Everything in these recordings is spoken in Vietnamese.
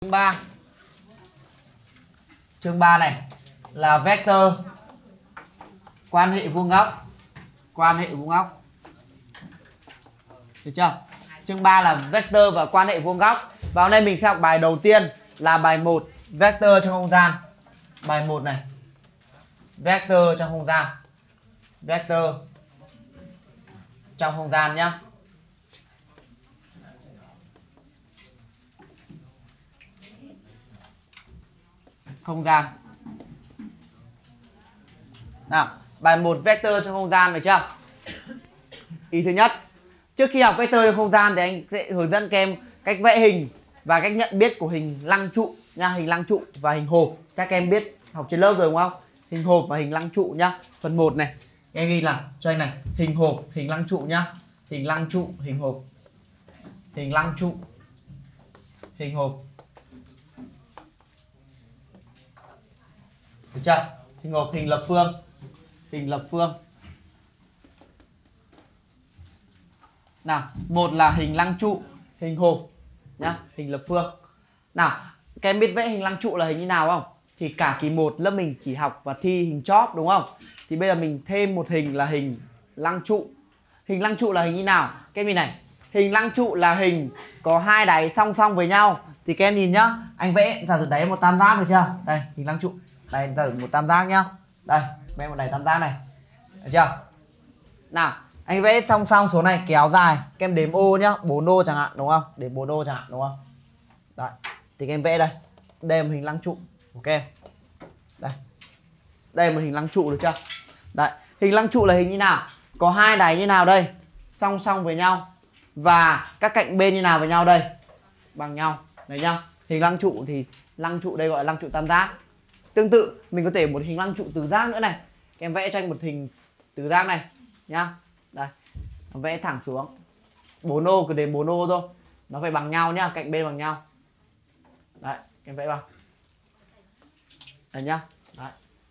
3. Chương 3 này là vector quan hệ vuông góc. Quan hệ vuông góc. Được chưa? Chương 3 là vector và quan hệ vuông góc. Và hôm nay mình sẽ học bài đầu tiên là bài 1, vector trong không gian. Bài 1 này. Vector trong không gian. Vector trong không gian nhá. Không gian. Nào, bài 1 vector trong không gian được chưa? Ý thứ nhất, trước khi học vector trong không gian thì anh sẽ hướng dẫn các em cách vẽ hình và cách nhận biết của hình lăng trụ nha, hình lăng trụ và hình hộp. Chắc các em biết học trên lớp rồi đúng không? Hình hộp và hình lăng trụ nhá. Phần 1 này, em ghi là cho anh này, hình hộp, hình lăng trụ nhá. Hình lăng trụ, hình hộp. Hình lăng trụ, hình hộp. Được chưa? Hình hộp, hình lập phương. Hình lập phương. Nào, một là hình lăng trụ, hình hộp nhá, hình lập phương. Nào, các em biết vẽ hình lăng trụ là hình như nào không? Thì cả kỳ 1 lớp mình chỉ học và thi hình chóp đúng không? Thì bây giờ mình thêm một hình là hình lăng trụ. Hình lăng trụ là hình như nào? Các em nhìn này, hình lăng trụ là hình có hai đáy song song với nhau. Thì các em nhìn nhá, anh vẽ giả sử đáy một tam giác được chưa? Đây, hình lăng trụ. Đây, giả sử một tam giác nhá. Đây, vẽ một đáy tam giác này. Được chưa? Nào, anh vẽ song song số này kéo dài, các em đếm ô nhá, 4 ô chẳng hạn đúng không? Đếm 4 ô chẳng hạn đúng không? Đấy, thì các em vẽ đây. Đây là một hình lăng trụ. Ok. Đây. Đây là một hình lăng trụ được chưa? Đấy, hình lăng trụ là hình như nào? Có hai đáy như nào đây? Song song với nhau. Và các cạnh bên như nào với nhau đây? Bằng nhau. Đấy nhá. Hình lăng trụ thì lăng trụ đây gọi là lăng trụ tam giác. Tương tự, mình có thể một hình lăng trụ tứ giác nữa này. Các em vẽ cho anh một hình tứ giác này nhá. Đây, vẽ thẳng xuống 4 ô, cứ đến 4 ô thôi. Nó phải bằng nhau nhá, cạnh bên bằng nhau. Đấy, em vẽ vào. Đấy nhá. Đấy.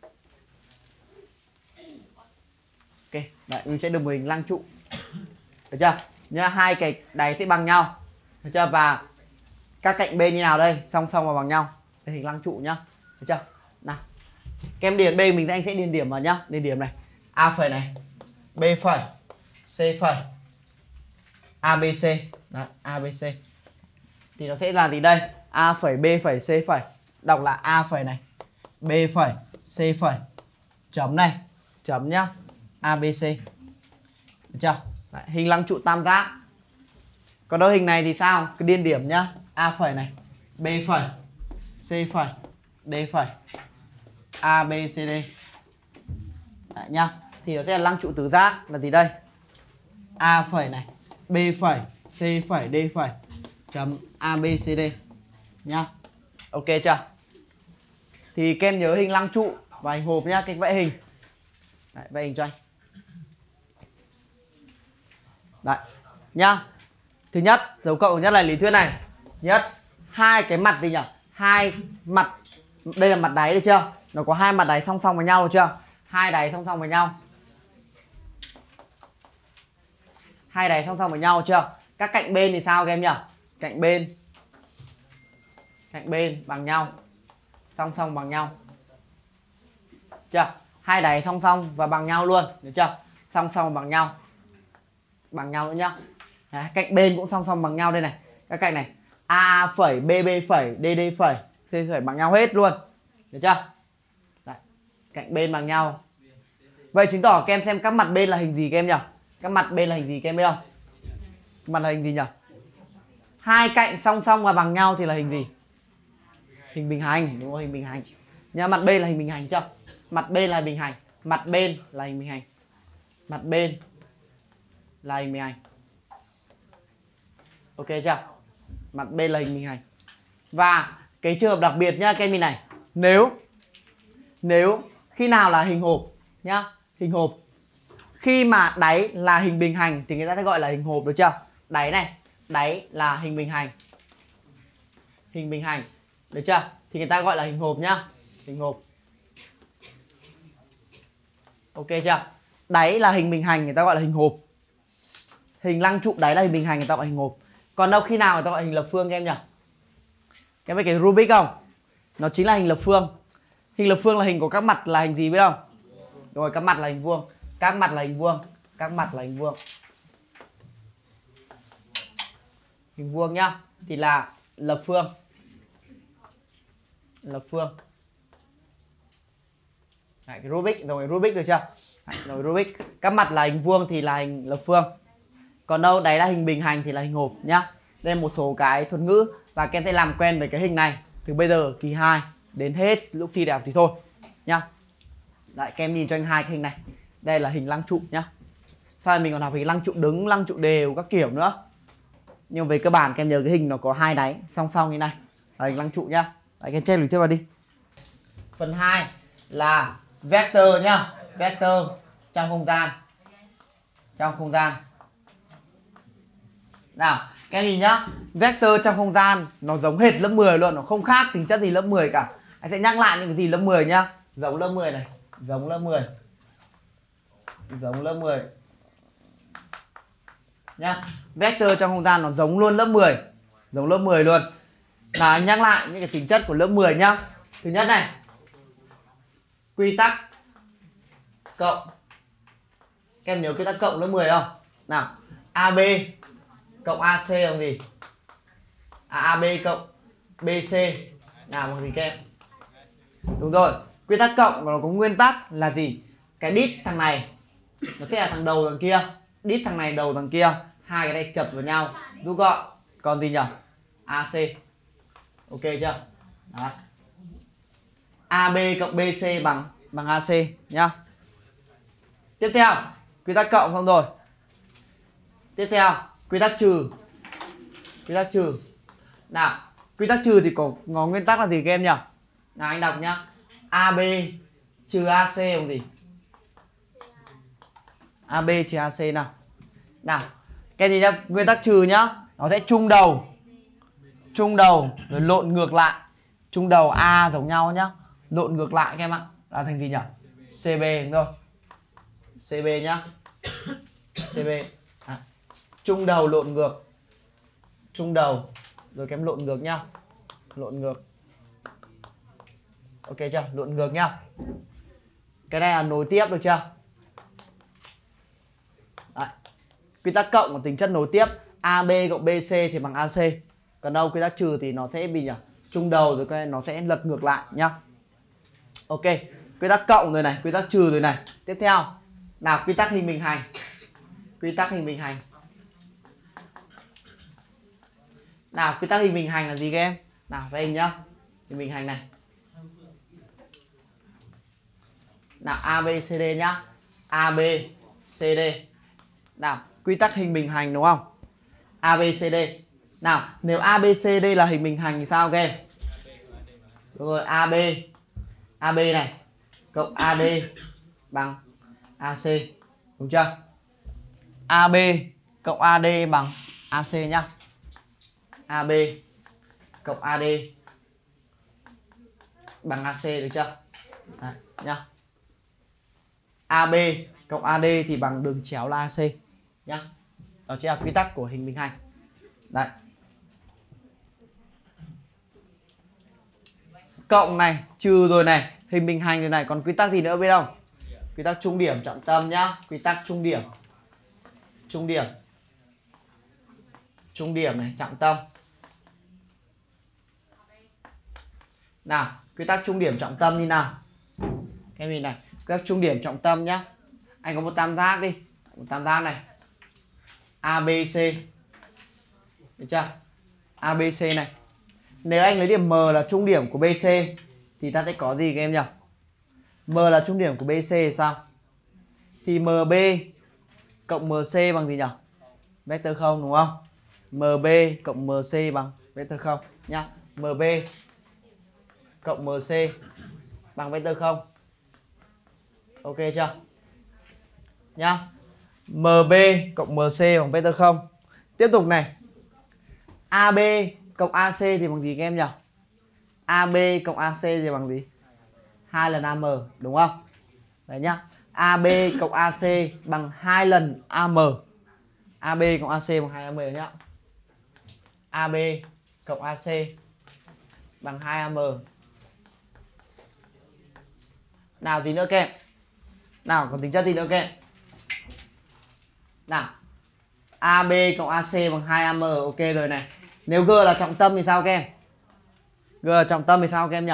Ok, đấy, mình sẽ được một hình lăng trụ. Được chưa? Nhá, hai cái đáy sẽ bằng nhau. Được chưa? Và các cạnh bên như nào đây? Song song và bằng nhau. Đây hình lăng trụ nhá. Được chưa? Nào. Các em điền B anh sẽ điền điểm vào nhá. Điền điểm này. A phẩy này, B phẩy, C phẩy, ABC. Đấy, ABC. Thì nó sẽ là gì đây? A phẩy, B phẩy, C phẩy. Đọc là A phẩy này, B phẩy, C phẩy. Chấm này, chấm nhá. ABC. Được chưa? Đấy, hình lăng trụ tam giác. Còn đâu hình này thì sao? Cứ điền điểm nhá. A phẩy này, B phẩy, C phẩy, D phẩy, ABCD. Đấy nhá. Thì nó sẽ là lăng trụ tứ giác là gì đây? A phẩy này, B phẩy, C phẩy, D phẩy, chấm ABCD nhá. Ok chưa? Thì các em nhớ hình lăng trụ và hình hộp nhá, cách vẽ hình. Đấy, vẽ hình cho anh. Đấy nhá. Thứ nhất, dấu cộng nhất là lý thuyết này. Nhất, hai cái mặt gì nhỉ? Hai mặt, đây là mặt đáy được chưa? Nó có hai mặt đáy song song với nhau được chưa? Hai đáy song song với nhau. Hai đáy song song với nhau chưa? Các cạnh bên thì sao các em nhỉ? Cạnh bên bằng nhau, song song bằng nhau. Chưa? Hai đáy song song và bằng nhau luôn, được chưa? Song song bằng nhau. Bằng nhau nữa nhá. Đấy, cạnh bên cũng song song bằng nhau đây này. Các cạnh này A phẩy, BB phẩy, DD phẩy, C phẩy bằng nhau hết luôn. Được chưa? Đấy. Cạnh bên bằng nhau. Vậy chứng tỏ các em xem các mặt bên là hình gì các em nhỉ? Các mặt bên là hình gì các em biết không? Mặt là hình gì nhỉ? Hai cạnh song song và bằng nhau thì là hình gì? Hình bình hành, đúng không? Hình bình hành. Nhà mặt bên là hình bình hành chưa? Mặt bên là hình bình hành. Mặt bên là hình bình hành. Mặt bên là hình bình hành. Ok chưa? Mặt bên là hình bình hành. Và cái trường hợp đặc biệt nhá các em nhìn này. Nếu khi nào là hình hộp nhá, hình hộp. Khi mà đáy là hình bình hành thì người ta sẽ gọi là hình hộp, được chưa? Đáy này, đáy là hình bình hành. Hình bình hành, được chưa? Thì người ta gọi là hình hộp nhá. Hình hộp. Ok chưa? Đáy là hình bình hành người ta gọi là hình hộp. Hình lăng trụ đáy là hình bình hành người ta gọi là hình hộp. Còn đâu khi nào người ta gọi là hình lập phương các em nhỉ? Các biết cái Rubik không? Nó chính là hình lập phương. Hình lập phương là hình có các mặt là hình gì biết không? Rồi các mặt là hình vuông. Các mặt là hình vuông. Các mặt là hình vuông. Hình vuông nhá. Thì là lập phương. Lập phương. Đấy, cái Rubik, rồi Rubik được chưa? Đấy, rồi Rubik. Các mặt là hình vuông thì là hình lập phương. Còn đâu đấy là hình bình hành thì là hình hộp nhá. Đây là một số cái thuật ngữ và các em sẽ làm quen với cái hình này từ bây giờ kỳ 2 đến hết lúc thi đại học thì thôi nhá. Đấy, các em nhìn cho anh hai cái hình này. Đây là hình lăng trụ nhá. Sau này mình còn học hình lăng trụ đứng, lăng trụ đều các kiểu nữa. Nhưng về cơ bản các em nhớ cái hình nó có hai đáy song song như này. Là hình lăng trụ nhá. Đấy, các em chép được tiếp vào đi. Phần 2 là vector nhá. Vector trong không gian. Trong không gian. Nào, các em nhìn nhá. Vector trong không gian nó giống hệt lớp 10 luôn, nó không khác tính chất gì lớp 10 cả. Anh sẽ nhắc lại những cái gì lớp 10 nhá. Giống lớp 10 này, giống lớp 10. Giống lớp 10. Nhá. Vector trong không gian nó giống luôn lớp 10. Giống lớp 10 luôn. Nào, anh nhắc lại những cái tính chất của lớp 10 nhá. Thứ nhất này. Quy tắc cộng. Các em nhớ quy tắc cộng lớp 10 không? Nào, AB cộng AC bằng gì? AB cộng BC nào bằng gì các em? Đúng rồi, quy tắc cộng nó có nguyên tắc là gì? Cái đít thằng này nó sẽ là thằng đầu thằng kia, đít thằng này đầu thằng kia, hai cái này chập vào nhau rút gọn. Còn gì nhỉ? AC. Ok chưa? Đó. AB cộng BC bằng AC nhá. Tiếp theo, quy tắc cộng xong rồi. Tiếp theo, quy tắc trừ. Quy tắc trừ. Nào, quy tắc trừ thì có nguyên tắc là gì các em nhỉ? Nào anh đọc nhá. AB trừ AC bằng gì? AB trừ AC nào. Nào, cái gì nhá, nguyên tắc trừ nhá, nó sẽ chung đầu. Chung đầu rồi lộn ngược lại. Chung đầu A giống nhau nhá. Lộn ngược lại các em ạ. Là thành gì nhỉ? CB đúng không? CB nhá. CB. À. Chung đầu lộn ngược. Chung đầu rồi kém lộn ngược nhá. Lộn ngược. Ok chưa? Lộn ngược nhá. Cái này là nối tiếp được chưa? Đấy. Quy tắc cộng của tính chất nối tiếp. AB cộng BC thì bằng AC. Còn đâu quy tắc trừ thì nó sẽ bị nhỉ? Chung đầu rồi cái nó sẽ lật ngược lại nhá. Ok. Quy tắc cộng rồi này, quy tắc trừ rồi này. Tiếp theo. Nào, quy tắc hình bình hành. Quy tắc hình bình hành. Nào, quy tắc hình bình hành là gì các em? Nào, với hình nhá. Hình bình hành này. Nào, ABCD nhá. ABCD. Nào, quy tắc hình bình hành đúng không? ABCD. Nào, nếu ABCD là hình bình hành thì sao các em? Đúng rồi, AB này cộng AD bằng AC. Đúng chưa? AB cộng AD bằng AC nhá. AB cộng AD bằng AC được chưa? Đấy, nhá. AB cộng AD thì bằng đường chéo là AC nhá. Đó chính là quy tắc của hình bình hành. Đấy. Cộng này, trừ rồi này, hình bình hành rồi này, còn quy tắc gì nữa biết không? Quy tắc trung điểm trọng tâm nhá, quy tắc trung điểm. Trung điểm. Trung điểm này, trọng tâm. Nào, quy tắc trung điểm trọng tâm như nào? Cái gì này, quy tắc trung điểm trọng tâm nhá. Anh có một tam giác đi, một tam giác này. ABC. Được chưa? ABC này. Nếu anh lấy điểm M là trung điểm của BC thì ta sẽ có gì các em nhỉ? M là trung điểm của BC thì sao? Thì MB cộng MC bằng gì nhỉ? Vector 0 đúng không? MB cộng MC bằng vector 0 nhá. MB cộng MC bằng vector 0. Ok chưa? Nhá. MB cộng MC bằng vector 0. Tiếp tục này. AB cộng AC thì bằng gì các em nhỉ? AB cộng AC thì bằng gì? 2 lần AM đúng không? Đấy nhá. AB cộng AC bằng 2 lần AM. AB cộng AC bằng 2 AM nhá. AB cộng AC bằng 2AM. Nào gì nữa các em? Nào còn tính chất gì nữa các em? Nào AB cộng AC bằng 2AM. Ok rồi này. Nếu G là trọng tâm thì sao các em? G là trọng tâm thì sao các em nhỉ?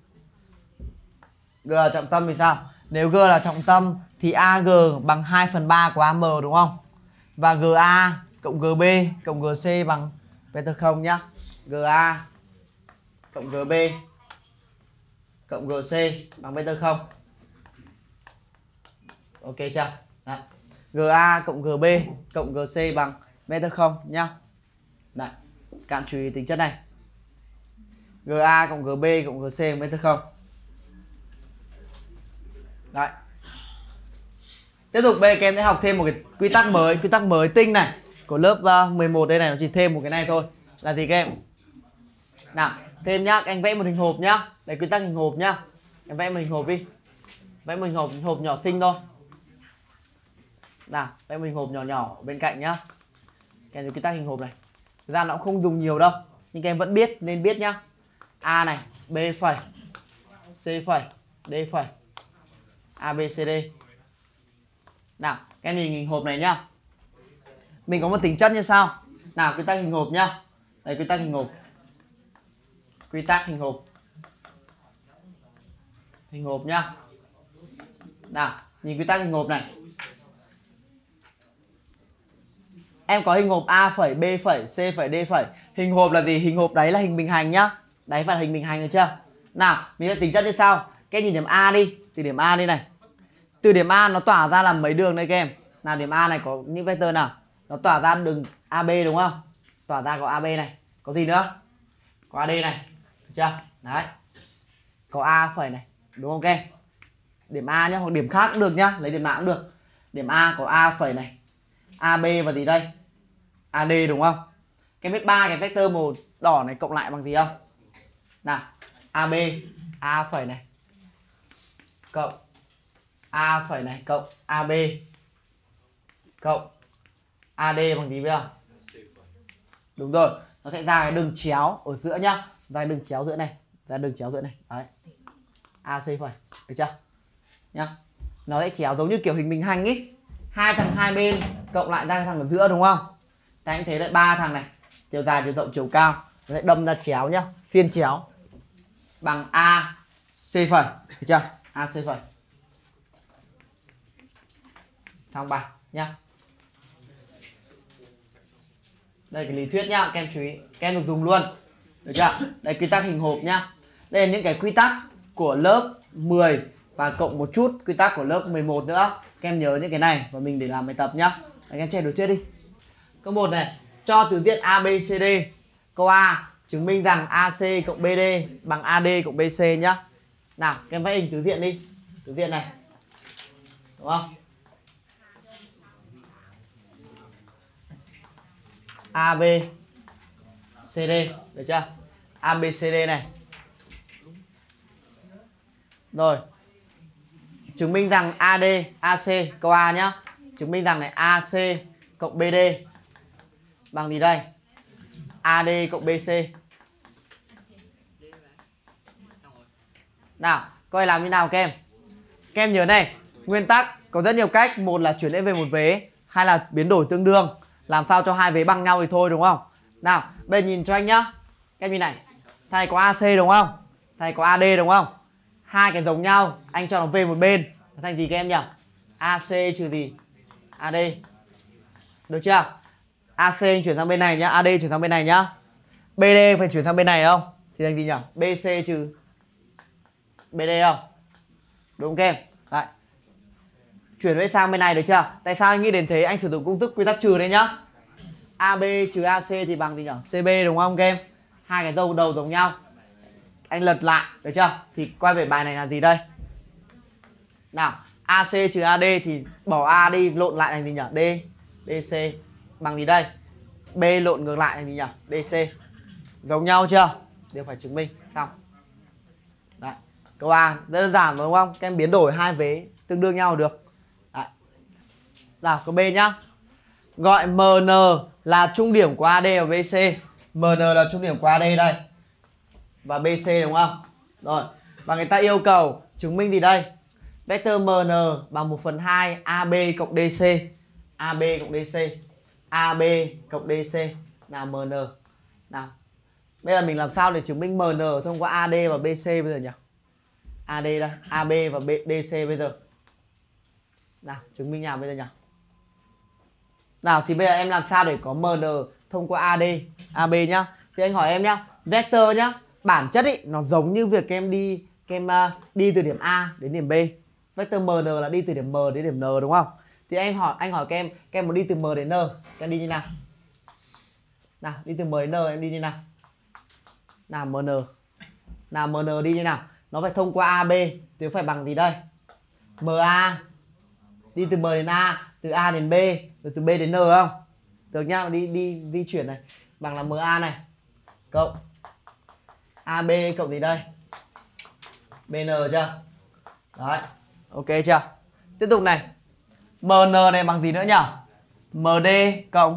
G là trọng tâm thì sao? Nếu G là trọng tâm thì AG bằng 2/3 của AM đúng không? Và GA cộng GB cộng GC bằng vectơ 0 nhá. GA cộng GB cộng GC bằng vectơ 0. Ok chưa? Đấy. GA cộng GB cộng GC bằng vectơ 0 nhá. Đấy. Các bạn chú ý tính chất này. GA cộng GB cộng GC bằng vectơ 0. Đấy. Tiếp tục bây giờ các em sẽ học thêm một cái quy tắc mới tinh này của lớp 11 đây này, nó chỉ thêm một cái này thôi. Là gì các em? Nào, thêm nhá, anh vẽ một hình hộp nhá. Đây quy tắc hình hộp nhá. Em vẽ một hình hộp đi. Vẽ một hình hộp nhỏ xinh thôi. Nào, vẽ một hình hộp nhỏ nhỏ bên cạnh nhá. Cái quy tắc hình hộp này. Thực ra nó cũng không dùng nhiều đâu, nhưng các em vẫn biết nên biết nhá. A này, B phẩy, C phẩy, D phẩy, A B C D. Nào, các em nhìn hình hộp này nhá. Mình có một tính chất như sau. Nào, quy tắc hình hộp nhá. Đây quy tắc hình hộp. Quy tắc hình hộp. Hình hộp nhá. Nào, nhìn quy tắc hình hộp này. Em có hình hộp A phẩy, B phẩy, C phẩy, D phẩy. Hình hộp là gì? Hình hộp đấy là hình bình hành nhá. Đấy phải là hình bình hành được chưa? Nào, mình sẽ tính chất như sau. Các em nhìn điểm A đi. Từ điểm A đi này. Từ điểm A nó tỏa ra làm mấy đường đây các em? Nào điểm A này có những vectơ nào? Nó tỏa ra đường AB đúng không? Tỏa ra có AB này. Có gì nữa? Có AD này. Được chưa? Đấy. Có A phẩy này. Đúng không các em? Điểm A nhá, hoặc điểm khác cũng được nhá. Lấy điểm nào cũng được. Điểm A có A phẩy này. AB và gì đây? AD đúng không? Cái biết ba cái vectơ màu đỏ này cộng lại bằng gì không? Nào, AB A phẩy này cộng A phẩy này cộng AB cộng AD bằng gì bây giờ? Đúng rồi, nó sẽ ra cái đường chéo ở giữa nhá. Ra cái đường chéo giữa này, ra đường chéo giữa này. Đấy. AC phẩy, được chưa? Nhá. Nó sẽ chéo giống như kiểu hình bình hành ý. Hai thằng hai bên cộng lại ra thằng ở giữa đúng không? Ta anh thấy lại ba thằng này, chiều dài, chiều rộng, chiều cao, nó sẽ đâm ra chéo nhá, xiên chéo bằng A C phẩy, được chưa? A C phẩy. Thằng 3 nhá. Đây cái lý thuyết nhá, các em chú ý, các em được dùng luôn. Được chưa? Đây quy tắc hình hộp nhá. Đây là những cái quy tắc của lớp 10 và cộng một chút quy tắc của lớp 11 nữa. Các em nhớ những cái này và mình để làm bài tập nhá. Đấy, các em chạy đồ trước đi. Câu 1 này, cho từ diện ABCD. Câu A, chứng minh rằng AC cộng BD bằng AD cộng BC nhá. Nào, các em vẽ hình từ diện đi. Từ diện này. Đúng không? AB CD, được chưa? ABCD này. Rồi. Chứng minh rằng AD, AC, câu A nhá. Chứng minh rằng này AC cộng BD bằng gì đây? AD cộng BC. Nào, câu này làm như nào các em? Các em nhớ này, nguyên tắc có rất nhiều cách. Một là chuyển lên về một vế, hai là biến đổi tương đương. Làm sao cho hai vế bằng nhau thì thôi đúng không? Nào, bây giờ nhìn cho anh nhá. Các em nhìn này. Thầy có AC đúng không? Thầy có AD đúng không? Hai cái giống nhau, anh cho nó về một bên. Nó thành gì các em nhỉ? AC trừ gì? AD. Được chưa? AC anh chuyển sang bên này nhá, AD chuyển sang bên này nhá. BD phải chuyển sang bên này không? Thì thành gì nhỉ? BC trừ BD không? Đúng không các em? Đấy. Chuyển sang bên này được chưa? Tại sao anh nghĩ đến thế? Anh sử dụng công thức quy tắc trừ đây nhá. AB trừ AC thì bằng gì nhỉ? CB đúng không các em? Hai cái dấu đầu giống nhau. Anh lật lại, được chưa? Thì quay về bài này là gì đây? Nào, AC trừ AD thì bỏ A đi, lộn lại thành gì nhỉ? D, DC bằng gì đây? B lộn ngược lại thành gì nhỉ? DC. Giống nhau chưa? Đều phải chứng minh. Xong. Đấy. Câu A rất đơn giản đúng không? Các em biến đổi hai vế tương đương nhau được. Đấy. Nào, câu B nhá. Gọi MN là trung điểm của AD và BC. MN là trung điểm của AD đây. và BC đúng không? Rồi, và người ta yêu cầu chứng minh gì đây? Vector MN bằng 1/2 AB cộng DC. AB cộng DC. AB cộng DC là MN. Nào. Bây giờ mình làm sao để chứng minh MN thông qua AD và BC bây giờ nhỉ? AD đây, AB và DC bây giờ. Nào, chứng minh nào bây giờ nhỉ? Nào thì bây giờ em làm sao để có MN thông qua AD, AB nhá. Thì anh hỏi em nhá, vector nhá, bản chất ý nó giống như việc em đi từ điểm A đến điểm B. Vector MN là đi từ điểm M đến điểm N đúng không? Thì anh hỏi các em muốn đi từ M đến N, các em đi như nào? Nào, đi từ M đến N em đi như nào? Nào MN. Nào MN đi như nào? Nó phải thông qua AB thì phải bằng gì đây? MA. Đi từ M đến A, từ A đến B, rồi từ B đến N không? Được nhá, đi di chuyển này, bằng là MA này cộng AB cộng gì đây? BN chưa? Đấy, ok chưa? Tiếp tục này. MN này bằng gì nữa nhỉ? MD cộng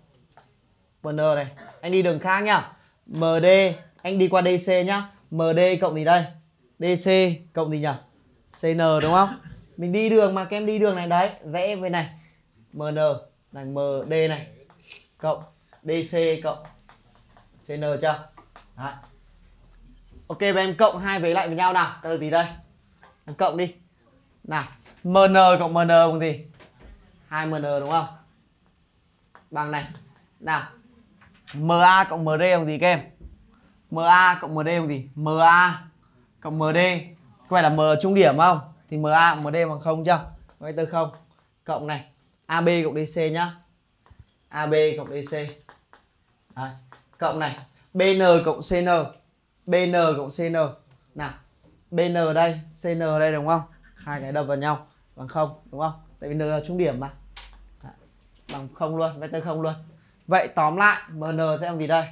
MN này, anh đi đường khác nhá. MD anh đi qua DC nhá. MD cộng gì đây? DC cộng gì nhỉ? CN đúng không? Mình đi đường mà, các em đi đường này đấy, vẽ với này. MN là MD này cộng DC cộng CN chưa? Đấy. Ok, và em cộng hai vế lại với nhau nào. Ta được gì đây? Em cộng đi. Nào, MN cộng MN bằng gì? 2MN đúng không? Bằng này. Nào, MA cộng MD bằng gì các em? MA cộng MD bằng gì? MA cộng MD có phải là M trung điểm không? Thì MA cộng MD bằng 0 chưa? Vector 0. Cộng này, AB cộng DC nhá. AB cộng DC. Đấy. Cộng này, BN cộng CN. BN cộng CN. Nào, BN ở đây, CN ở đây đúng không? Hai cái đập vào nhau bằng 0 đúng không? Tại vì N là trung điểm mà. Đấy. Bằng 0 luôn, vector 0 luôn. Vậy tóm lại MN sẽ bằng gì đây?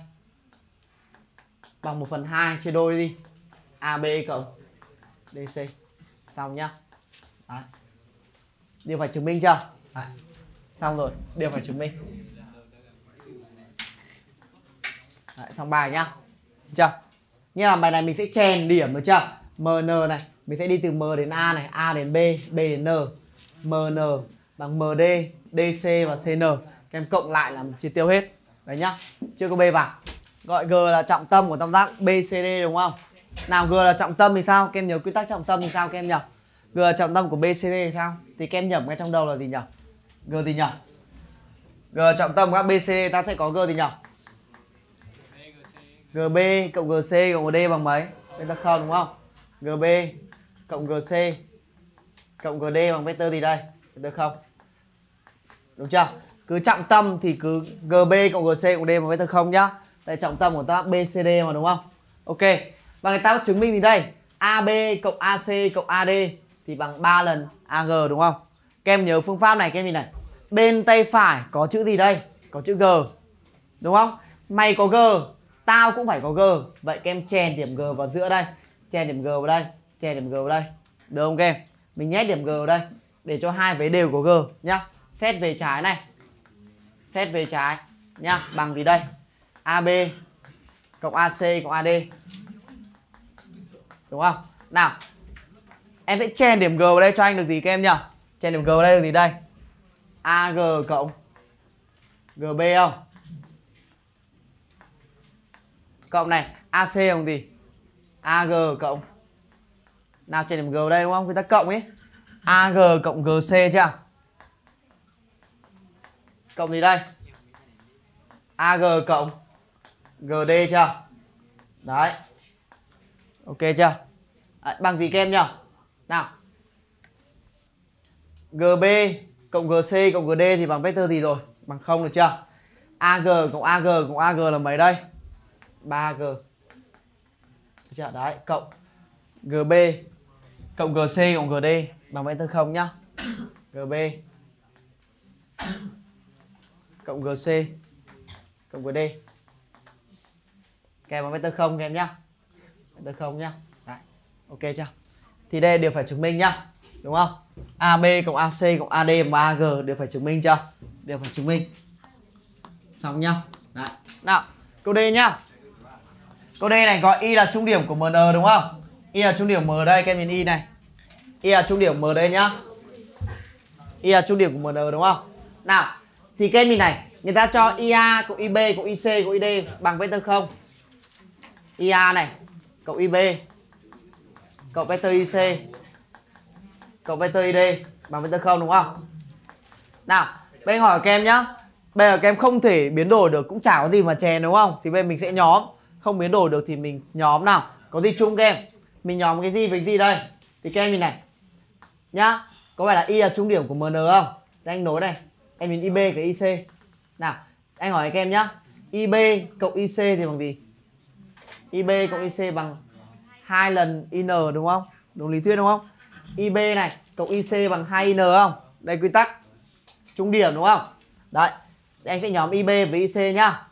Bằng 1/2 chia đôi đi. AB cộng DC. Xong nhá. Đấy. Điều phải chứng minh chưa? Đấy. Xong rồi, điều phải chứng minh. Đấy, xong bài nhá. Chưa? Như là bài này mình sẽ chèn điểm được chưa? MN này, mình sẽ đi từ M đến A này, A đến B, B đến N. MN bằng MD, DC và CN. Các em cộng lại là chi tiêu hết. Đấy nhá. Chưa có B vào. Gọi G là trọng tâm của tam giác BCD đúng không? Nào, G là trọng tâm thì sao? Các em nhớ quy tắc trọng tâm thì sao các em nhỉ? G là trọng tâm của BCD thì sao? Thì các em nhẩm ngay trong đầu là gì nhỉ? G gì nhỉ? G là trọng tâm của các BCD ta sẽ có G gì nhỉ? GB cộng GC cộng GD bằng mấy? Vector 0 đúng không? GB cộng GC cộng GD bằng vector gì đây? Vector 0. Đúng chưa? Cứ trọng tâm thì cứ GB cộng GC cộng D bằng vector 0 nhá. Tại trọng tâm của ta BCD mà đúng không? Ok. Và người ta có chứng minh gì đây? AB cộng AC cộng AD thì bằng 3 lần AG đúng không? Các em nhớ phương pháp này các em nhìn này. Bên tay phải có chữ gì đây? Có chữ G. Đúng không? Mày có G, tao cũng phải có G. Vậy các em chèn điểm G vào giữa đây. Chèn điểm G vào đây. Chèn điểm G vào đây. Được không các em? Mình nhét điểm G vào đây để cho hai vế đều có G nhá. Xét về trái này. Xét về trái nhá. Bằng gì đây? AB cộng AC cộng AD. Đúng không? Nào, em sẽ chèn điểm G vào đây cho anh được gì các em nhỉ? Chèn điểm G vào đây được gì đây? AG cộng GB không? Cộng này, AC bằng gì? AG cộng. Nào, chèn điểm G vào đây đúng không? Người ta cộng ấy. AG cộng GC chưa? Cộng gì đây? AG cộng GD chưa? Đấy. Ok chưa? Đấy, bằng gì các em nhỉ? Nào, GB cộng GC cộng GD thì bằng vector gì rồi? Bằng 0 được chưa? AG cộng AG cộng AG là mấy đây? 3G. Được chưa? Đấy, cộng GB cộng GC cộng GD bằng vector 0 nhá. GB cộng GC cộng GD kèm bằng vector 0 các em nhá. Vector 0 nhá. Đấy. Ok chưa? Thì đây đều phải chứng minh nhá. Đúng không? AB cộng AC cộng AD và AG đều phải chứng minh chưa? Đều phải chứng minh. Xong nhá. Đấy. Nào, câu D nhá. Câu D này gọi Y là trung điểm của MN đúng không? Y là trung điểm M đây, các em nhìn Y này. Y là trung điểm M đây nhá. Y là trung điểm của MN đúng không? Nào, thì các em nhìn này, người ta cho IA cộng IB cộng IC cộng ID bằng vectơ 0. IA này cộng IB cộng vectơ IC cộng vectơ ID bằng vectơ 0 đúng không? Nào, bây giờ hỏi các em nhá. Bây giờ các em không thể biến đổi được cũng chả có gì mà chèn đúng không? Thì bây giờ mình sẽ nhóm. Không biến đổi được thì mình nhóm nào. Có gì chung các em? Mình nhóm cái gì với gì đây? Thì các em nhìn này nhá. Có phải là Y là trung điểm của MN không? Thì anh nối này. Em nhìn IB cái IC. Nào, anh hỏi các em nhá. IB cộng IC thì bằng gì? IB cộng IC bằng 2 lần IN đúng không? Đúng lý thuyết đúng không? IB này cộng IC bằng 2 IN không? Đây quy tắc trung điểm đúng không? Đấy. Thì anh sẽ nhóm IB với IC nhá.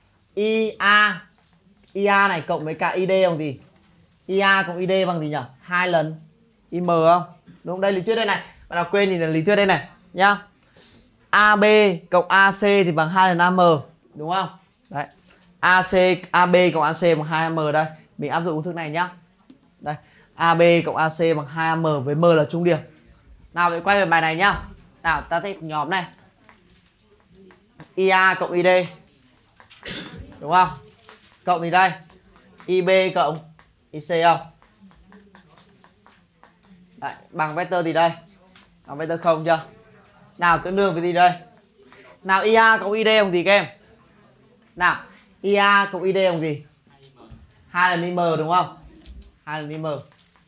IA này cộng với cả ID bằng gì? IA cộng ID bằng gì nhỉ? 2 lần IM không? Đúng không? Đây lý thuyết đây này. Bạn nào quên thì là lý thuyết đây này nhá. AB cộng AC thì bằng 2 lần AM đúng không? Đấy. AB cộng AC bằng 2AM đây. Mình áp dụng công thức này nhá. Đây. AB cộng AC bằng 2AM với M là trung điểm. Nào vậy quay về bài này nhá. Nào ta sẽ nhóm này. IA cộng ID. Đúng không? Cộng gì đây? IB cộng IC không? Đấy, bằng vectơ gì đây? Bằng vectơ 0 chưa? Nào tương đương với gì đây? Nào IA cộng ID bằng gì các em? Nào, IA cộng ID bằng gì? 2 lần IM đúng không? 2 lần IM.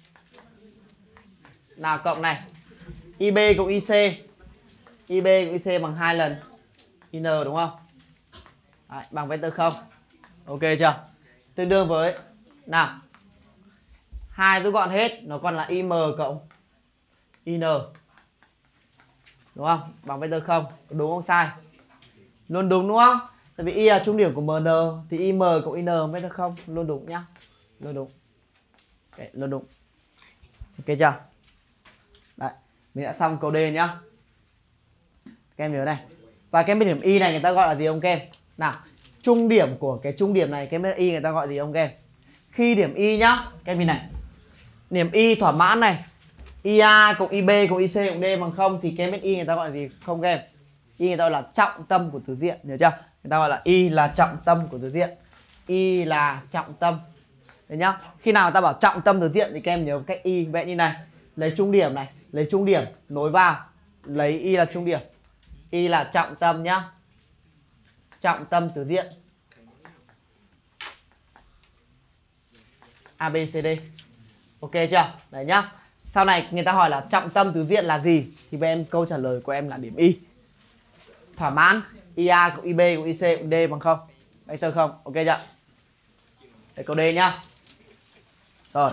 Nào cộng này. IB cộng IC. IB cộng IC bằng 2 lần IN đúng không? Đấy, bằng vectơ 0. Ok chưa? Tương đương với nào. 2 rút gọn hết, nó còn là IM cộng IN. Đúng không? Bằng vectơ 0. Đúng không sai? Luôn đúng đúng không? Tại vì Y là trung điểm của MN thì IM cộng IN vectơ 0 luôn đúng nhá. Luôn đúng. Okay, luôn đúng. Ok chưa? Đấy, mình đã xong câu D nhá. Các em nhớ này. Và cái điểm Y này người ta gọi là gì không các em? Nào, trung điểm của cái trung điểm này, cái bên Y người ta gọi gì không các em? Khi điểm Y nhá, các em nhìn này. Điểm Y thỏa mãn này. IA cộng IB cộng IC cộng D bằng 0 thì cái bên Y người ta gọi là gì không các em? Y người ta gọi là trọng tâm của tứ diện, nhớ chưa? Người ta gọi là Y là trọng tâm của tứ diện. Y là trọng tâm. Đấy nhá. Khi nào người ta bảo trọng tâm tứ diện thì các em nhớ cách Y vẽ như này. Lấy trung điểm này, lấy trung điểm nối vào, lấy Y là trung điểm. Y là trọng tâm nhá. Trọng tâm tứ diện. ABCD. Ok chưa? Đấy nhá. Sau này người ta hỏi là trọng tâm tứ diện là gì thì với em câu trả lời của em là điểm Y. Thỏa mãn IA cộng IB cộng IC cộng D bằng 0. Vectơ 0. Ok chưa? Để câu D nhá. Rồi.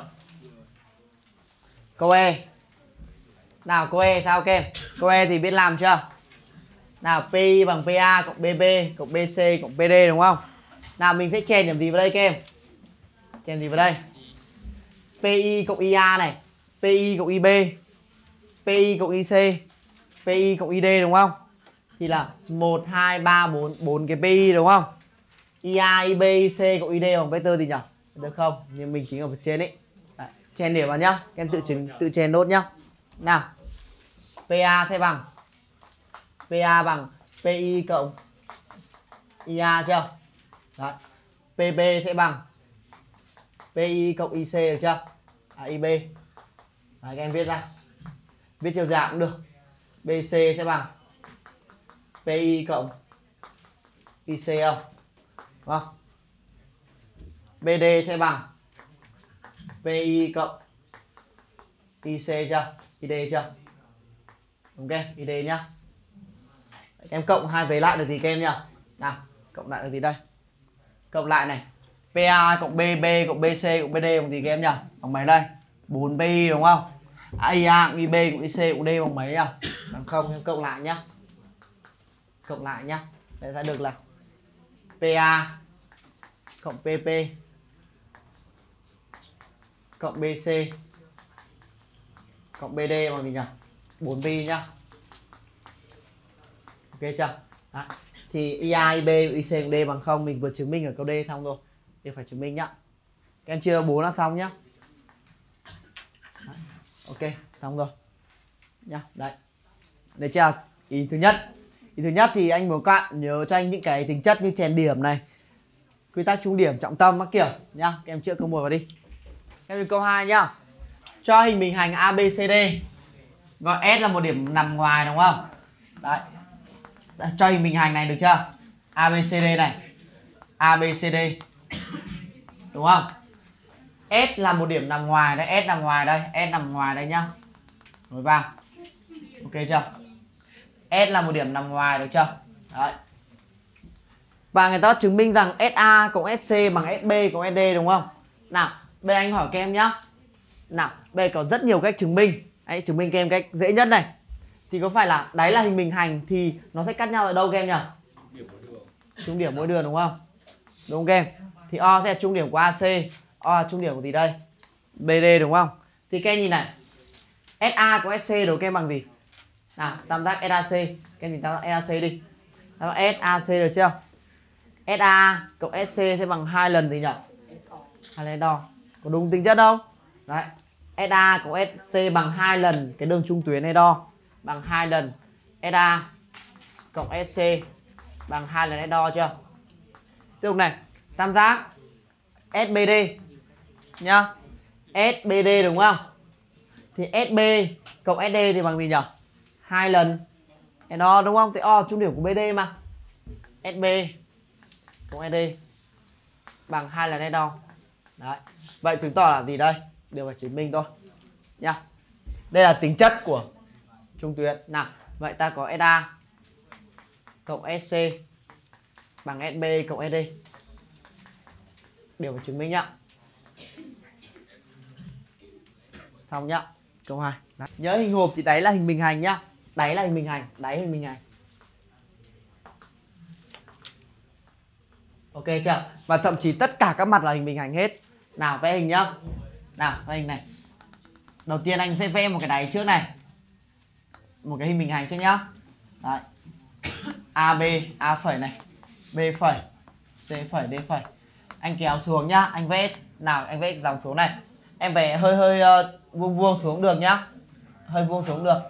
Câu E. Nào câu E sao các em? Câu E thì biết làm chưa? Nào PI bằng PA cộng BB cộng BC cộng PD đúng không? Nào mình sẽ chèn điểm gì vào đây các em? Chèn gì vào đây? PI cộng IA này, PI cộng IB, PI cộng IC, PI cộng ID đúng không? Thì là 1, 2, 3, 4 cái PI đúng không? IA, IB, IC cộng ID bằng vectơ gì nhỉ? Được không? Nhưng mình chính ở phía trên ấy. Đấy, chèn điểm vào nhá. Các em tự chèn nốt nhá. Nào. PA sẽ bằng PA bằng PI cộng IA chưa? Đấy. PB sẽ bằng PI cộng IC được chưa? IB. Đấy, các em viết ra. Viết chiều dài cũng được. BC sẽ bằng PI cộng IC không? Đúng không? BD sẽ bằng PI cộng IC chưa? ID chưa? Ok, ID nhá. Em cộng hai vế lại được gì các em nhỉ? Nào, cộng lại được gì đây? Cộng lại này. PA cộng BB cộng BC cộng BD bằng gì các em nhỉ? Bằng mấy đây? 4 PI đúng không? IA cộng IB cộng IC cộng D bằng mấy nhỉ? Bằng 0, em cộng lại nhá. Cộng lại nhá. Để ra được là PA cộng PP cộng BC cộng BD bằng gì nhỉ? 4 pi nhá. Ok chưa? Đó. Thì IA, IB, IC cộng D bằng 0 mình vừa chứng minh ở câu D xong rồi. Thì phải chứng minh nhá. Các em chia 4 là xong nhá. Ok, xong rồi nhá. Đấy, để chưa? Ý thứ nhất. Ý thứ nhất thì anh muốn các bạn nhớ cho anh những cái tính chất như chèn điểm này, quy tắc trung điểm, trọng tâm các kiểu nhá. Các em chữa câu 1 vào đi. Các em câu 2 nhá. Cho hình bình hành ABCD, gọi S là một điểm nằm ngoài đúng không? Đấy. Cho hình bình hành này được chưa? ABCD này, ABCD đúng không? S là một điểm nằm ngoài đây, S nằm ngoài đây, S nằm ngoài đây nhá. Nối vào. Ok chưa? S là một điểm nằm ngoài được chưa? Đấy. Và người ta chứng minh rằng SA cộng SC bằng SB cộng SD đúng không? Nào, bây giờ anh hỏi các em nhá. Nào, bây giờ có rất nhiều cách chứng minh. Hãy chứng minh các em cách dễ nhất này. Thì có phải là đáy là hình bình hành thì nó sẽ cắt nhau ở đâu các em nhỉ? Trung điểm mỗi đường đúng không? Đúng không các em? Thì O sẽ là trung điểm của AC, O là trung điểm của gì đây? BD đúng không? Thì các em nhìn này. SA của SC đối các em bằng gì? Nào, tam giác SAC, các em nhìn tam giác SAC đi. Tam giác SAC được chưa? SA cộng SC sẽ bằng 2 lần gì nhỉ? 2 lần đo. Có đúng tính chất đâu? Đấy. SA cộng SC bằng 2 lần cái đường trung tuyến này đo, bằng 2 lần SA cộng SC bằng 2 lần đo chưa? Tiếp tục này, tam giác SBD nhá. SBD đúng không? Thì SB cộng SD thì bằng gì nhỉ? 2 lần đo đúng không? Thì O trung điểm của BD mà. SB cộng SD bằng 2 lần đo. Đấy. Vậy chứng tỏ là gì đây? Đều phải chứng minh thôi nhá. Đây là tính chất của trung tuyến. Nào, vậy ta có SA cộng SC bằng SB cộng SD. Đều phải chứng minh nhá. Xong nhá. Câu 2. Đấy. Nhớ hình hộp thì đáy là hình bình hành nhá. Đáy là hình bình hành, đáy hình bình hành. Ok chưa? Và thậm chí tất cả các mặt là hình bình hành hết. Nào vẽ hình nhá. Nào vẽ hình này. Đầu tiên anh sẽ vẽ một cái đáy trước này. Một cái hình bình hành trước nhá. Đấy. AB, A phẩy này, B phẩy, C phẩy, D phẩy. Anh kéo xuống nhá, anh vẽ. Nào anh vẽ dòng số này. Em vẽ hơi vuông vuông xuống được nhá. Hơi vuông xuống được.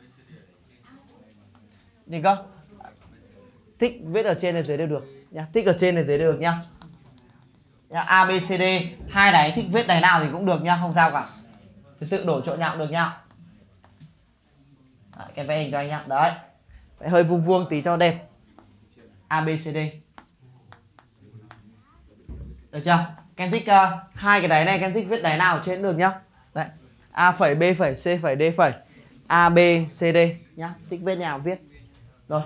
Nhìn cơ. Thích viết ở trên này dưới đều được nhá. Thích ở trên này dưới đều được nhá. A, B, C, D. Hai đáy thích viết đáy nào thì cũng được nhá, không sao cả. Thì tự đổi chỗ nào cũng được nhá. Đấy, cái vẽ hình cho anh nhá. Đấy. Vẽ hơi vuông vuông tí cho đẹp. A, B, C, D. Được chưa? Các em thích hai cái đáy này, các em thích viết đáy nào trên được nhá. Đấy. A phẩy, B phẩy, C phẩy, D phẩy. A, B, C, D nhá. Thích viết nào viết. Rồi.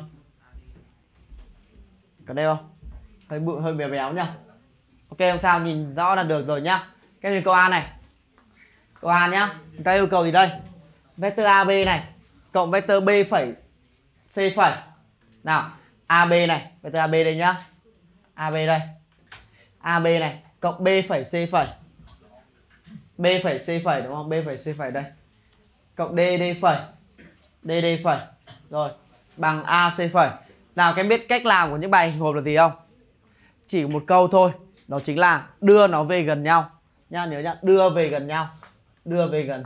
Có đây không? Hơi bự, hơi béo béo nhá. Ok, không sao, nhìn rõ là được rồi nhá. Cái nhìn câu A này. Câu A nhá. Người ta yêu cầu gì đây? Vector AB này cộng vector B phẩy C phẩy. Nào, AB này, vector AB đây nhá. AB đây. AB này cộng B phẩy C phẩy. B phẩy C phẩy đúng không? B phẩy C phẩy đây. Cộng D D phẩy. D D phẩy. Rồi, bằng AC phẩy. Nào các em biết cách làm của những bài hình hộp là gì không? Chỉ một câu thôi, đó chính là đưa nó về gần nhau. Nhá, nhớ nhá, đưa về gần nhau. Đưa về gần.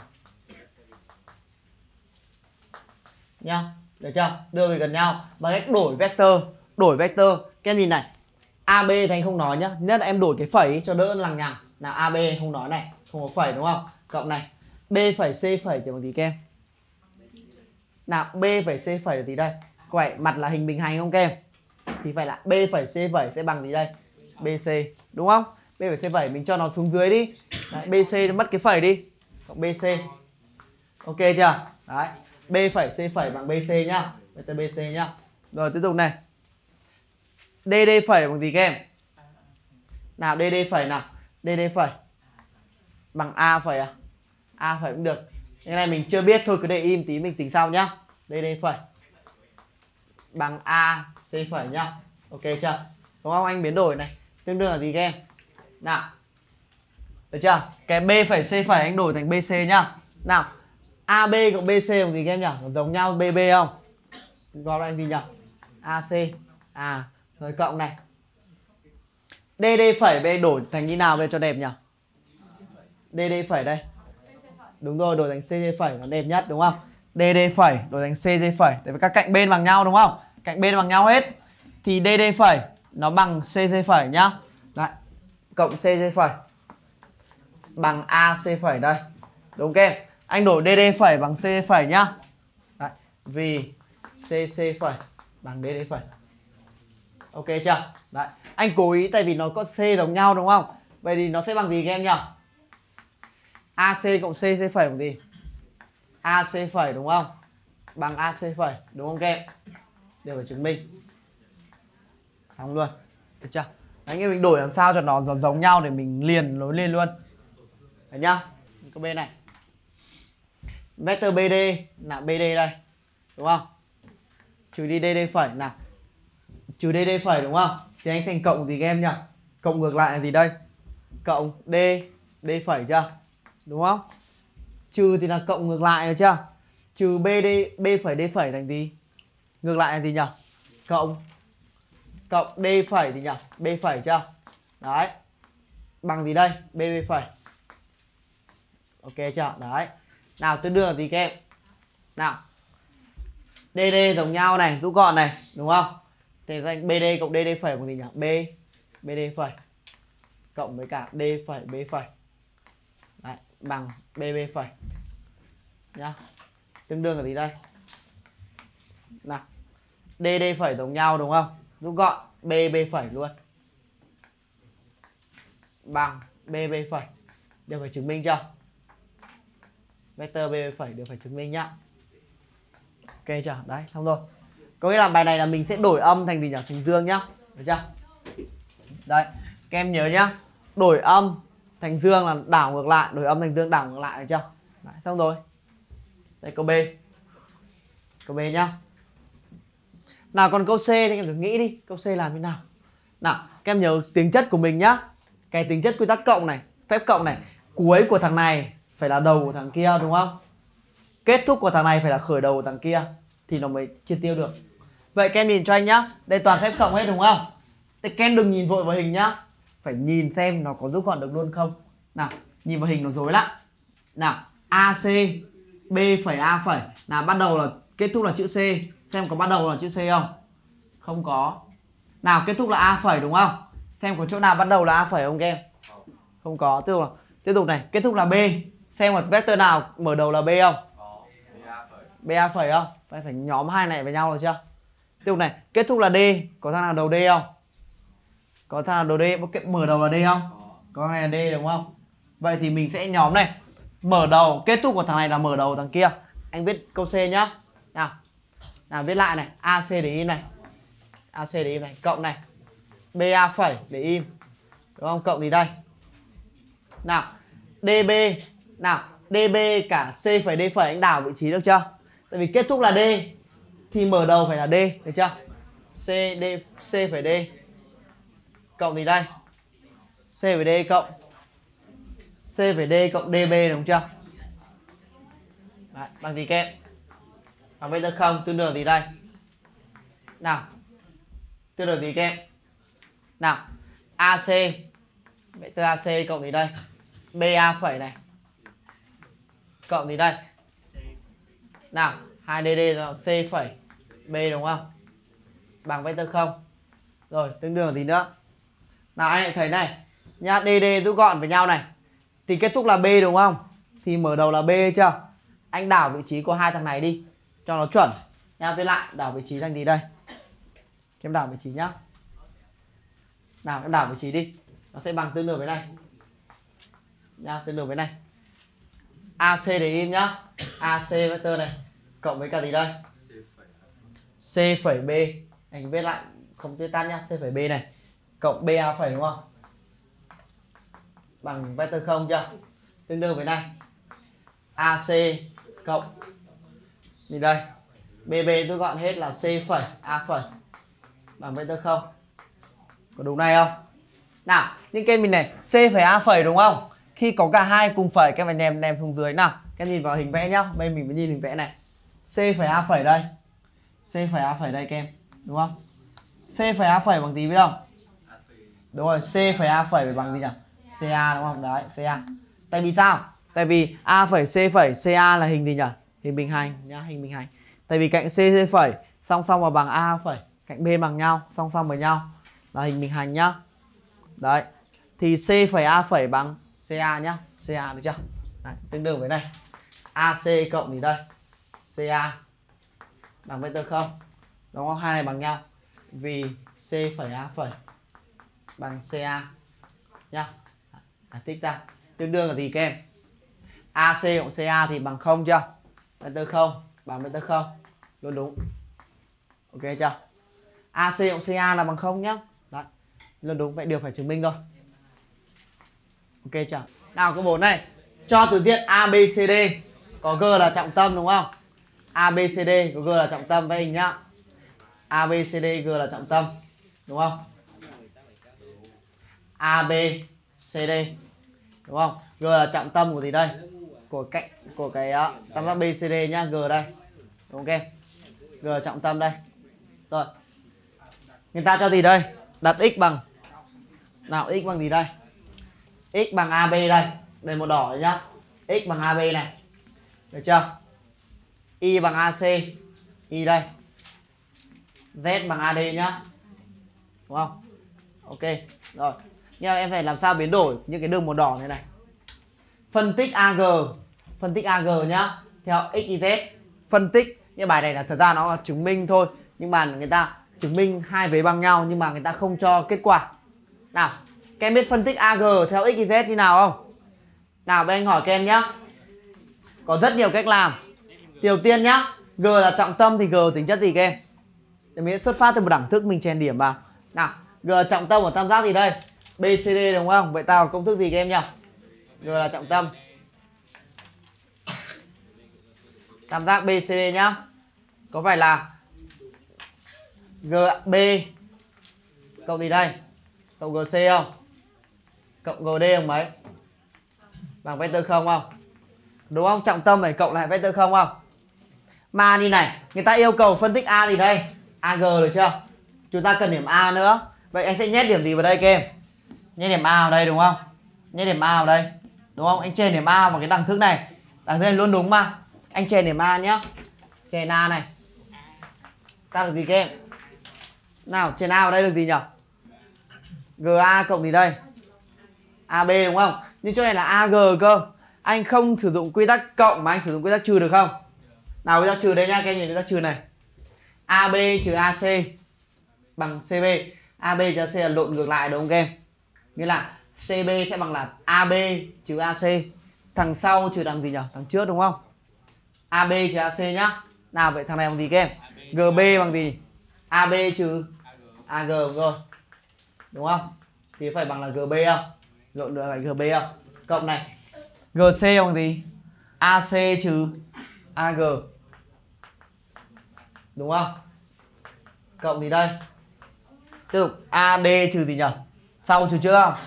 Nhá, được chưa? Đưa về gần nhau bằng cách đổi vector. Đổi vector, các em nhìn này. AB thì anh không nói nhá, nhất là em đổi cái phẩy cho đỡ lằng nhằng. Nào AB không nói này, không có phẩy đúng không? Cộng này, B phẩy C phẩy thì bằng gì các em? Nào B phẩy C phẩy là gì đây? Có phải mặt là hình bình hành không các em? Thì phải là B phẩy C phẩy sẽ bằng gì đây? BC đúng không? B phẩy C phẩy mình cho nó xuống dưới đi. Đấy, BC nó mất cái phẩy đi. Cộng BC. Ok chưa? Đấy. B phẩy C phẩy bằng BC nhá. Vector BC nhá. Rồi tiếp tục này. DD phẩy bằng gì các em? Nào DD phẩy nào. DD phẩy bằng A phẩy à? A phẩy cũng được. Cái này mình chưa biết thôi, cứ để im tí mình tính sau nhá. DD phẩy bằng A C phẩy nhá. Ok chưa? Đúng không? Anh biến đổi này. Tương đương là gì các em? Nào. Được chưa? Cái B phẩy C phẩy anh đổi thành BC nhá. Nào. AB cộng BC bằng gì các em nhỉ? Nó giống nhau BB không? Gọi là gì nhỉ? AC. Rồi cộng này. DD phẩy B đổi thành như nào về cho đẹp nhỉ? DD phẩy đây. Đúng rồi, đổi thành CD phẩy nó đẹp nhất đúng không? DD phẩy đổi thành CD phẩy. Tại vì các cạnh bên bằng nhau đúng không? Cạnh bên bằng nhau hết. Thì DD phẩy nó bằng CC phẩy nhá. Đấy. Cộng CC phẩy bằng AC phẩy đây. Đúng không? Anh đổi DD phẩy bằng CC phẩy nhá. Đấy. Vì CC phẩy bằng DD phẩy. Ok chưa? Đấy. Anh cố ý tại vì nó có C giống nhau đúng không? Vậy thì nó sẽ bằng gì các em nhỉ? AC cộng CC phẩy bằng gì? AC phẩy đúng không? Bằng AC phẩy đúng không các em? Đều phải chứng minh. Xong luôn. Được chưa? Đấy, mình đổi làm sao cho nó giống nhau để mình liền nối lên luôn. Đấy nhá. Cái bên này. Vector BD là BD đây. Đúng không? Trừ đi DD phẩy nào. Trừ DD phẩy đúng không? Thì anh thành cộng gì các em nhỉ? Cộng ngược lại là gì đây? Cộng D, D phẩy chưa? Đúng không? Trừ thì là cộng ngược lại được chưa? Trừ BD, B phẩy D phẩy thành gì? Ngược lại là gì nhỉ? Cộng D phẩy thì nhỉ? B phẩy chưa? Đấy. Bằng gì đây? B phẩy. Ok chưa? Đấy. Nào tương đương là gì các em? Nào. DD giống nhau này, rút gọn này, đúng không? Thì thành BD cộng DD phẩy bằng gì nhỉ? BD phẩy cộng với cả D phẩy B phẩy. Đấy, bằng BB phẩy. Nhá. Tương đương là gì đây? Nào. DD phẩy giống nhau đúng không? Rút gọn BB phẩy luôn. Bằng BB phẩy. Đều phải chứng minh chưa? Vector BB phẩy đều phải chứng minh nhá. Ok chưa? Đấy, xong rồi. Có nghĩa là bài này là mình sẽ đổi âm thành gì nhỉ? Thành dương nhá. Được chưa? Đấy, các em nhớ nhá. Đổi âm thành dương là đảo ngược lại, đổi âm thành dương đảo ngược lại được chưa? Đấy, xong rồi. Đây câu B. Câu B nhá. Nào còn câu C thì các em thử nghĩ đi, câu C làm như nào? Nào, các em nhớ tính chất của mình nhá. Cái tính chất quy tắc cộng này, phép cộng này, cuối của thằng này phải là đầu của thằng kia đúng không? Kết thúc của thằng này phải là khởi đầu của thằng kia thì nó mới triệt tiêu được. Vậy các em nhìn cho anh nhá. Đây toàn phép cộng hết đúng không? Thì các em đừng nhìn vội vào hình nhá. Phải nhìn xem nó có rút gọn được luôn không. Nào, nhìn vào hình nó rối lắm. Nào, AC B phẩy A phẩy là bắt đầu là kết thúc là chữ C. Xem có bắt đầu là chữ C không? Không có. Nào, kết thúc là A phẩy đúng không? Xem có chỗ nào bắt đầu là A phẩy không các em? Không có. Tiếp tục này, kết thúc là B. Xem một vector nào mở đầu là B không? BA phẩy không? Phải nhóm hai này với nhau rồi chưa? Tiếp tục này, kết thúc là D. Có thằng nào đầu D không? Có thằng nào đầu D mở đầu là D không? Có thằng này là D đúng không? Vậy thì mình sẽ nhóm này. Mở đầu, kết thúc của thằng này là mở đầu của thằng kia. Anh viết câu C nhá. Nào viết lại này, AC để im này. AC để im này, cộng này. BA phẩy để im. Đúng không? Cộng gì đây? Nào, DB. Nào, DB cả C phẩy D phẩy anh đảo vị trí được chưa? Tại vì kết thúc là D thì mở đầu phải là D, được chưa? C phẩy D cộng gì đây? C phẩy D cộng C phẩy D cộng DB đúng chưa? Đấy, bằng gì các em? Bằng vector không, tương đương gì đây? Nào, tương đương gì các em? Nào, AC vector AC cộng gì đây? BA phẩy này cộng gì đây? Nào, 2DD rồi C phẩy B đúng không? Bằng vector không. Rồi, tương đương là gì nữa? Nào anh lại thấy này nhá, DD rút gọn với nhau này thì kết thúc là B đúng không? Thì mở đầu là B chưa? Anh đảo vị trí của hai thằng này đi cho nó chuẩn. Nha, viết lại đảo vị trí thành gì đây? Em đảo vị trí nhá. Nào em đảo vị trí đi. Nó sẽ bằng tương đương với này. Nha, tương đương với này. AC để im nhá. AC vector này cộng với cả gì đây? C phẩy B. Anh viết lại không viết tắt nhá, C phẩy B này cộng BA phẩy đúng không? Bằng vector không chưa? Tương đương với này. AC cộng gì đây? BB rút gọn hết là C phẩy A phẩy bằng vector không. Có đúng này không? Nào, những cái mình này C phẩy A phẩy đúng không? Khi có cả hai cùng phẩy các em ném xuống dưới nào. Các em nhìn vào hình vẽ nhá. Bây mình mới nhìn hình vẽ này. C phẩy A phẩy đây. C phẩy A phẩy đây các em, đúng không? C phẩy A phẩy bằng gì biết không? Đúng rồi, C phẩy A phẩy bằng gì nhỉ? CA đúng không? Đấy, CA. Tại vì sao? Tại vì A phẩy C phẩy CA là hình gì nhỉ? Hình bình hành nhá, hình bình hành. Tại vì cạnh C phẩy song song và bằng A phẩy, cạnh bên bằng nhau, song song với nhau là hình bình hành nhá. Đấy. Thì C phẩy A phẩy bằng CA nhá. CA được chưa? Đấy, tương đương với này. AC cộng gì đây? CA bằng vectơ 0. Đúng không? Hai này bằng nhau. Vì C phẩy A phẩy bằng CA nhá. Tích ra. Tương đương là gì các em? AC cộng CA thì bằng 0 chưa? Vectơ 0 bằng vectơ 0. Luôn đúng. Ok chưa? AC cộng CA là bằng 0 nhá. Đấy. Luôn đúng, vậy điều phải chứng minh thôi. Ok chưa? Nào câu 4 này. Cho từ diện ABCD có G là trọng tâm đúng không? ABCD có G là trọng tâm với hình nhá. ABCD G là trọng tâm đúng không? ABCD đúng không? G là trọng tâm của gì đây? Của cạnh của cái tam giác BCD nhá, G đây. Ok. G là trọng tâm đây. Rồi. Người ta cho gì đây? Đặt x bằng nào, x bằng gì đây? X bằng AB đây. Đây màu đỏ đấy nhá. X bằng AB này. Được chưa? Y bằng AC. Y đây. Z bằng AD nhá. Đúng không? Ok. Rồi. Nhưng mà em phải làm sao biến đổi những cái đường màu đỏ này này. Phân tích AG. Phân tích AG nhá. Theo X, Y, Z. Phân tích. Như bài này là thật ra nó là chứng minh thôi. Nhưng mà người ta chứng minh hai vế bằng nhau nhưng mà người ta không cho kết quả. Nào. Các em biết phân tích AG theo X, Y, Z như nào không? Nào bên anh hỏi các em nhá. Có rất nhiều cách làm. Đầu tiên nhá. G là trọng tâm thì G tính chất gì các em? Thì mình xuất phát từ một đẳng thức mình chèn điểm vào. Nào, G là trọng tâm của tam giác gì đây? BCD đúng không? Vậy tao công thức gì các em nhỉ? G là trọng tâm tam giác BCD nhá. Có phải là GB cộng gì đây? Cộng GC không? Cộng GD bằng mấy? Bằng vectơ 0 không? Đúng không? Trọng tâm phải cộng lại vectơ 0 không? Mà như này, người ta yêu cầu phân tích A gì đây? AG được chưa? Chúng ta cần điểm A nữa. Vậy anh sẽ nhét điểm gì vào đây các em? Nhét điểm A vào đây đúng không? Nhét điểm A vào đây. Đúng không? Anh chèn điểm A vào cái đẳng thức này. Đẳng thức này luôn đúng mà. Anh chèn điểm A nhá. Chèn A này. Ta được gì các em? Nào, chèn A vào đây được gì nhỉ? GA cộng gì đây? AB đúng không? Nhưng chỗ này là AG cơ. Anh không sử dụng quy tắc cộng mà anh sử dụng quy tắc trừ được không? Nào quy tắc trừ đây nhá, các em nhìn quy tắc trừ này. AB trừ AC bằng CB. AB trừ AC là lộn ngược lại đúng không các em? Nghĩa là CB sẽ bằng là AB trừ AC. Thằng sau trừ thằng gì nhỉ? Thằng trước đúng không? AB trừ AC nhá. Nào vậy thằng này bằng gì các em? GB bằng gì? AB trừ AG đúng rồi. Đúng không? Thì phải bằng là GB không? Lộn được là GB không? Cộng này. GC bằng gì? AC trừ AG. Đúng không? Cộng gì đây? Tiếp tục AD trừ gì nhỉ? Sau trừ trước không?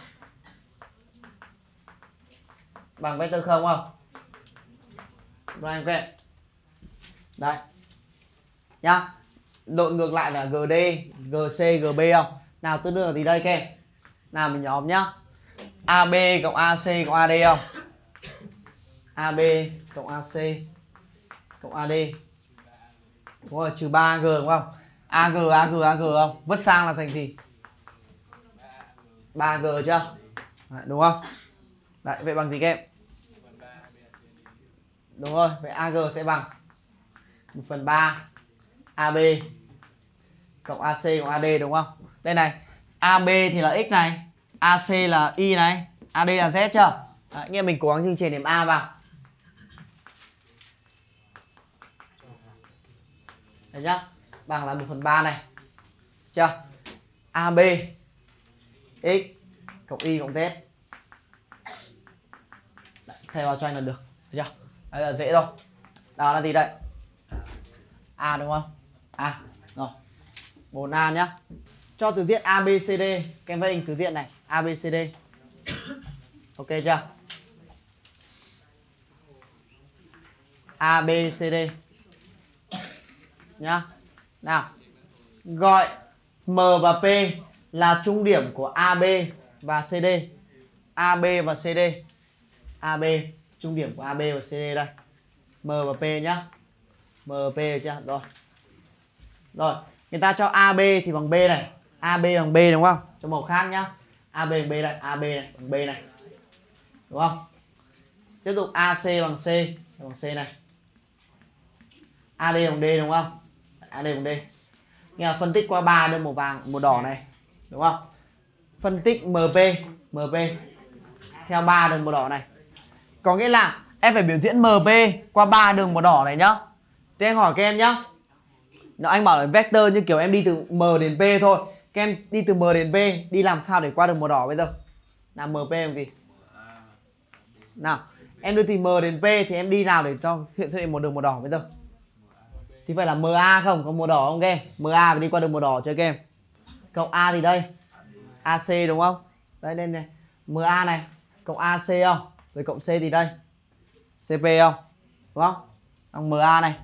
Bằng vectơ 0 không? Rồi vậy. Đây. Nhá. Lộn ngược lại là GD, GC, GB không? Nào tương đương là gì đây các em? Nào mình nhóm nhá. AB cộng AC cộng AD không? AB cộng AC cộng AD. Đúng rồi, trừ 3AG đúng không? AG không? Vứt sang là thành gì? 3AG chưa? Đấy, đúng không? Đấy, vậy bằng gì các em? Đúng rồi, vậy AG sẽ bằng 1/3 AB cộng AC cộng AD đúng không? Đây này, AB thì là X này, AC là Y này, AD là Z chưa? Đấy, nghe mình cố gắng chương trình điểm A vào. Đấy nhá, bằng là 1/3 này. Chưa? AB X cộng Y cộng Z. Đấy, thay vào cho anh là được. Được chưa? Đấy là dễ thôi. Đó là gì đây? A đúng không? A. Rồi. 4A nhá. Cho từ diện ABCD, các em vẽ hình từ diện này, ABCD. Ok chưa? ABCD. Nhá. Nào. Gọi M và P là trung điểm của AB và CD. AB và CD. AB, trung điểm của AB và CD đây. M và P nhá. M và P được chưa? Rồi. Rồi, người ta cho AB thì bằng B này, AB bằng B đúng không? Cho màu khác nhá. AB bằng B đây, AB này bằng B này. Đúng không? Tiếp tục AC bằng C này. AD bằng D đúng không? AD bằng D. Nghe là phân tích qua 3 đơn màu vàng, màu đỏ này. Đúng không? Phân tích MP theo 3 đường màu đỏ này. Có nghĩa là em phải biểu diễn MP qua 3 đường màu đỏ này nhá. Thế anh hỏi các em nhá. Nó anh bảo là vector như kiểu em đi từ M đến P thôi. Các em đi từ M đến P, đi làm sao để qua đường màu đỏ bây giờ? Nào MP làm gì? Nào, em đưa từ M đến P thì em đi nào để cho hiện xuất hiện một đường màu đỏ bây giờ? Thì phải là MA không? Có màu đỏ không các em? MA phải đi qua đường màu đỏ chơi các em. Cộng A thì đây. AC đúng không? Đây lên này. MA này, cộng AC không? Rồi cộng C thì đây. CP không? Đúng không? Bằng MA này.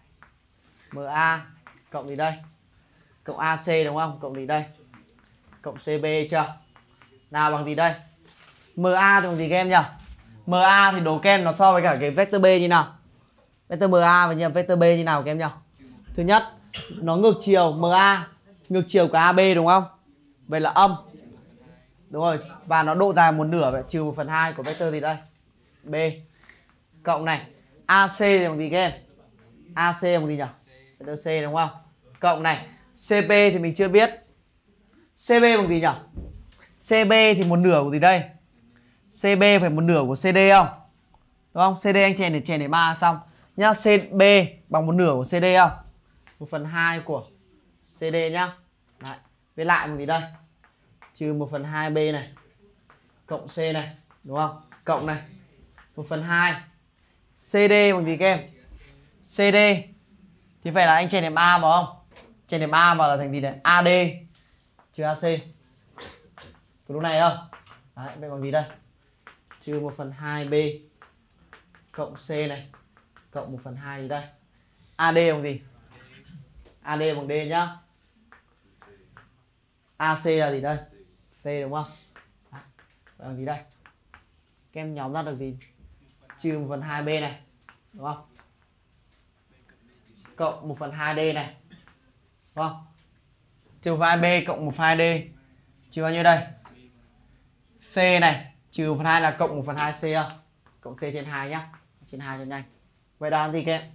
MA cộng gì đây? Cộng AC đúng không? Cộng gì đây? Cộng CB chưa? Nào bằng gì đây? MA thì bằng gì các em nhỉ? MA thì đố các em nó so với cả cái vector B như nào? Vector MA và vector B như nào các em nhỉ? Thứ nhất, nó ngược chiều MA, ngược chiều của AB đúng không? Vậy là âm. Đúng rồi, và nó độ dài 1/2 vậy, trừ 1/2 của vector gì đây? B. Cộng này, AC thì bằng gì các em? AC bằng gì nhỉ? Vector C đúng không? Cộng này, CP thì mình chưa biết. CB bằng gì nhỉ? CB thì 1/2 của gì đây? CB phải 1/2 của CD không? Đúng không? CD anh chèn đến 3 xong. Nhá, CB bằng 1/2 của CD không? 1/2 của CD nhá. Đấy. Với lại bằng gì đây? Trừ 1/2 B này. Cộng C này. Đúng không? Cộng này. 1/2. CD bằng gì các em? CD thì phải là anh chèn điểm A vào không? Chèn điểm A vào là thành gì này? AD trừ AC. Có đúng này không? Đấy, vậy bằng gì đây? Trừ 1/2 B cộng C này cộng 1/2 gì đây? AD bằng gì? AD bằng D nhá. AC là gì đây? C đúng không? Đấy, vậy bằng gì đây? Các em nhóm ra được gì? Trừ 1/2 B này. Đúng không? Cộng 1/2 D này. Đúng không? Trừ 1/2 B cộng 1/2 D. Trừ bao nhiêu đây? C này. Trừ 1/2 là cộng 1/2 C không? Cộng C trên 2 nhá. Trên 2 cho nhanh. Vậy đó là gì các em?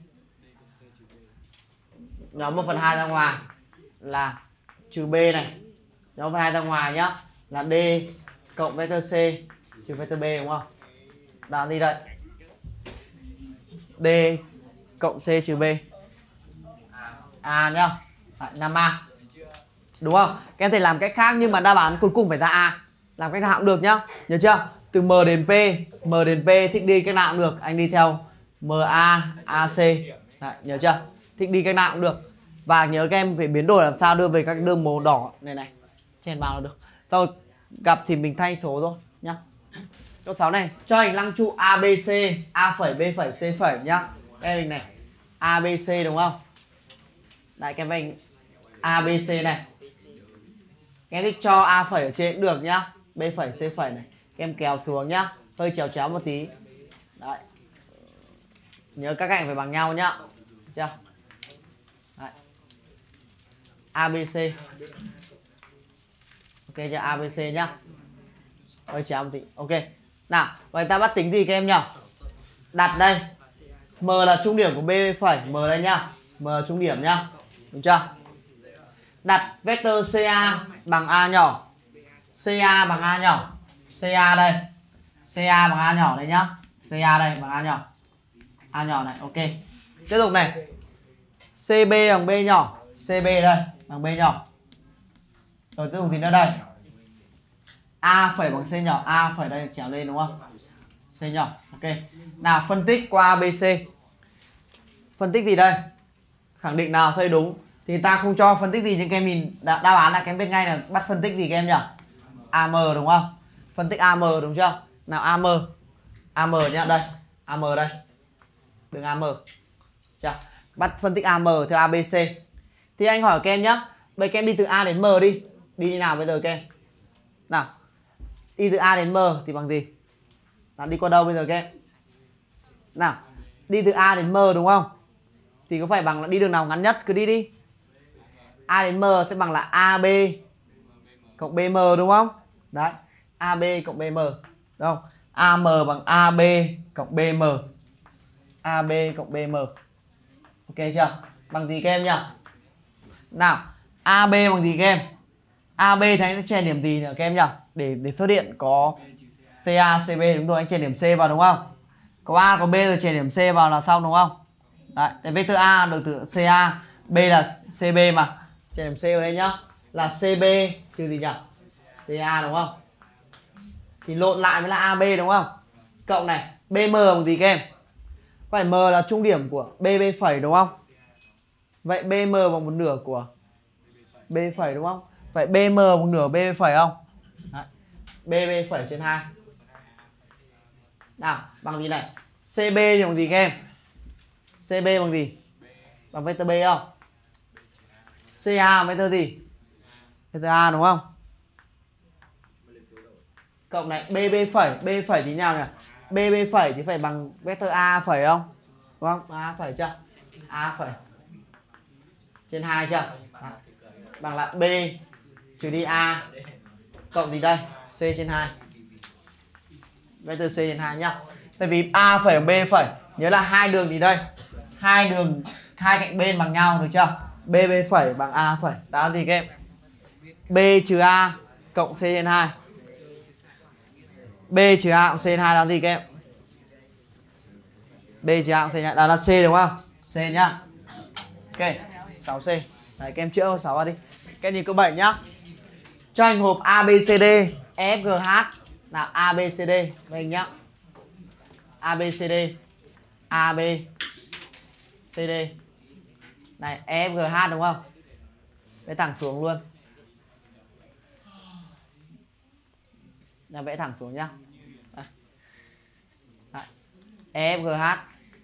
Nhóm 1/2 ra ngoài là trừ B này. Nhóm 1/2 ra ngoài nhá là D cộng vector C trừ vector B đúng không? Đó là gì đây? D cộng C trừ B. A nhá. 5A. Đúng không? Các em thể làm cách khác nhưng mà đáp án cuối cùng phải ra A. Làm cách nào cũng được nhá. Nhớ chưa? Từ M đến P, M đến P thích đi cách nào cũng được. Anh đi theo MA, AC. Đấy, nhớ chưa? Thích đi cách nào cũng được. Và nhớ các em phải biến đổi làm sao đưa về các đường màu đỏ này này. Chèn vào là được. Rồi gặp thì mình thay số thôi nhá. Câu 6 này, cho hành lăng trụ ABC, A phẩy, B phẩy, C phẩy nhá. Em mình này, ABC đúng không? Đấy cái mình ABC này. Em thích cho A phẩy ở trên cũng được nhá. B phẩy, C phẩy này. Em kéo xuống nhá. Hơi chéo chéo một tí. Đấy. Nhớ các cạnh phải bằng nhau nhá. Được chưa? Đấy. ABC. Ok chưa? ABC nhá. Hơi chéo một tí. Ok. Nào, vậy ta bắt tính gì các em nhỉ? Đặt đây. M là trung điểm của B phẩy. M đây nhá. M là trung điểm nhá. Đúng chưa? Đặt vector CA bằng A nhỏ. CA bằng A nhỏ. CA đây. CA bằng A nhỏ đây nhá. CA đây bằng A nhỏ. A nhỏ này, ok. Tiếp tục này. CB bằng B nhỏ. CB đây bằng B nhỏ. Rồi tiếp tục gì nữa đây? A phẩy bằng C nhỏ. A phẩy đây chéo lên đúng không? C nhỏ, ok. Nào phân tích qua ABC. Phân tích gì đây? Khẳng định nào xây đúng? Thì ta không cho phân tích gì nhưng các em nhìn đáp án là các em biết ngay là bắt phân tích gì các em nhỉ? AM đúng không? Phân tích AM đúng chưa? Nào AM. AM nhá, đây. AM đây. Đường AM. Chưa? Bắt phân tích AM theo ABC. Thì anh hỏi các em nhá. Bây các em đi từ A đến M đi. Đi như nào bây giờ các em? Nào. Đi từ A đến M thì bằng gì? Nào đi qua đâu bây giờ các em? Nào, đi từ A đến M đúng không? Thì có phải bằng là đi đường nào ngắn nhất cứ đi đi. A đến M sẽ bằng là AB cộng BM đúng không? Đấy, AB cộng BM. Đúng không? AM bằng AB cộng BM. AB cộng BM. Ok chưa? Bằng gì các em nhỉ? Nào, AB bằng gì các em? AB thì anh sẽ chèn điểm gì nhỉ các em nhỉ? Để xuất hiện có CA, CB đúng rồi, anh chèn điểm C vào đúng không? Có A có B rồi chèn điểm C vào là xong đúng không? Đấy, cái vector A được từ CA, B là CB mà. Chèn điểm C vào đây nhá. Là CB trừ gì nhỉ? CA đúng không? Thì lộn lại mới là AB đúng không? Cộng này, BM bằng gì các em? Phải M là trung điểm của BB phẩy đúng không? Vậy BM bằng 1/2 của B phẩy đúng không? Vậy BM bằng 1/2 B phẩy không? Đấy. BB phẩy trên 2. Nào, bằng gì này? CB thì bằng gì các em? CB bằng gì? Bằng vector B không? CA vector gì? Vector A đúng không? Cộng này BB phẩy, B phẩy thì nào nhỉ? BB phẩy thì phải bằng vector A phẩy không? Đúng không? A phẩy chưa? A phẩy trên 2 chưa? Đó. Bằng là B trừ đi A cộng gì đây? C trên 2. Vector C trên 2 nhá. Tại vì A phẩy và B phẩy, nhớ là hai đường gì đây? Hai đường, hai cạnh bên bằng nhau được chưa? BB phẩy bằng A phẩy. Đó gì các em? B trừ A cộng C trên 2. B trừ A cộng C trên 2 là gì các em? B trừ A cộng C trên 2 đó là C đúng không? C nhá. Ok, 6C. Đấy, các em chữa 6 vào đi. Các em nhìn câu 7 nhá. Cho hình hộp ABCD EFGH là ABCD đây nhá. ABCD AB CD này EFGH đúng không? Vẽ thẳng xuống luôn. Là vẽ thẳng xuống nhá. EFGH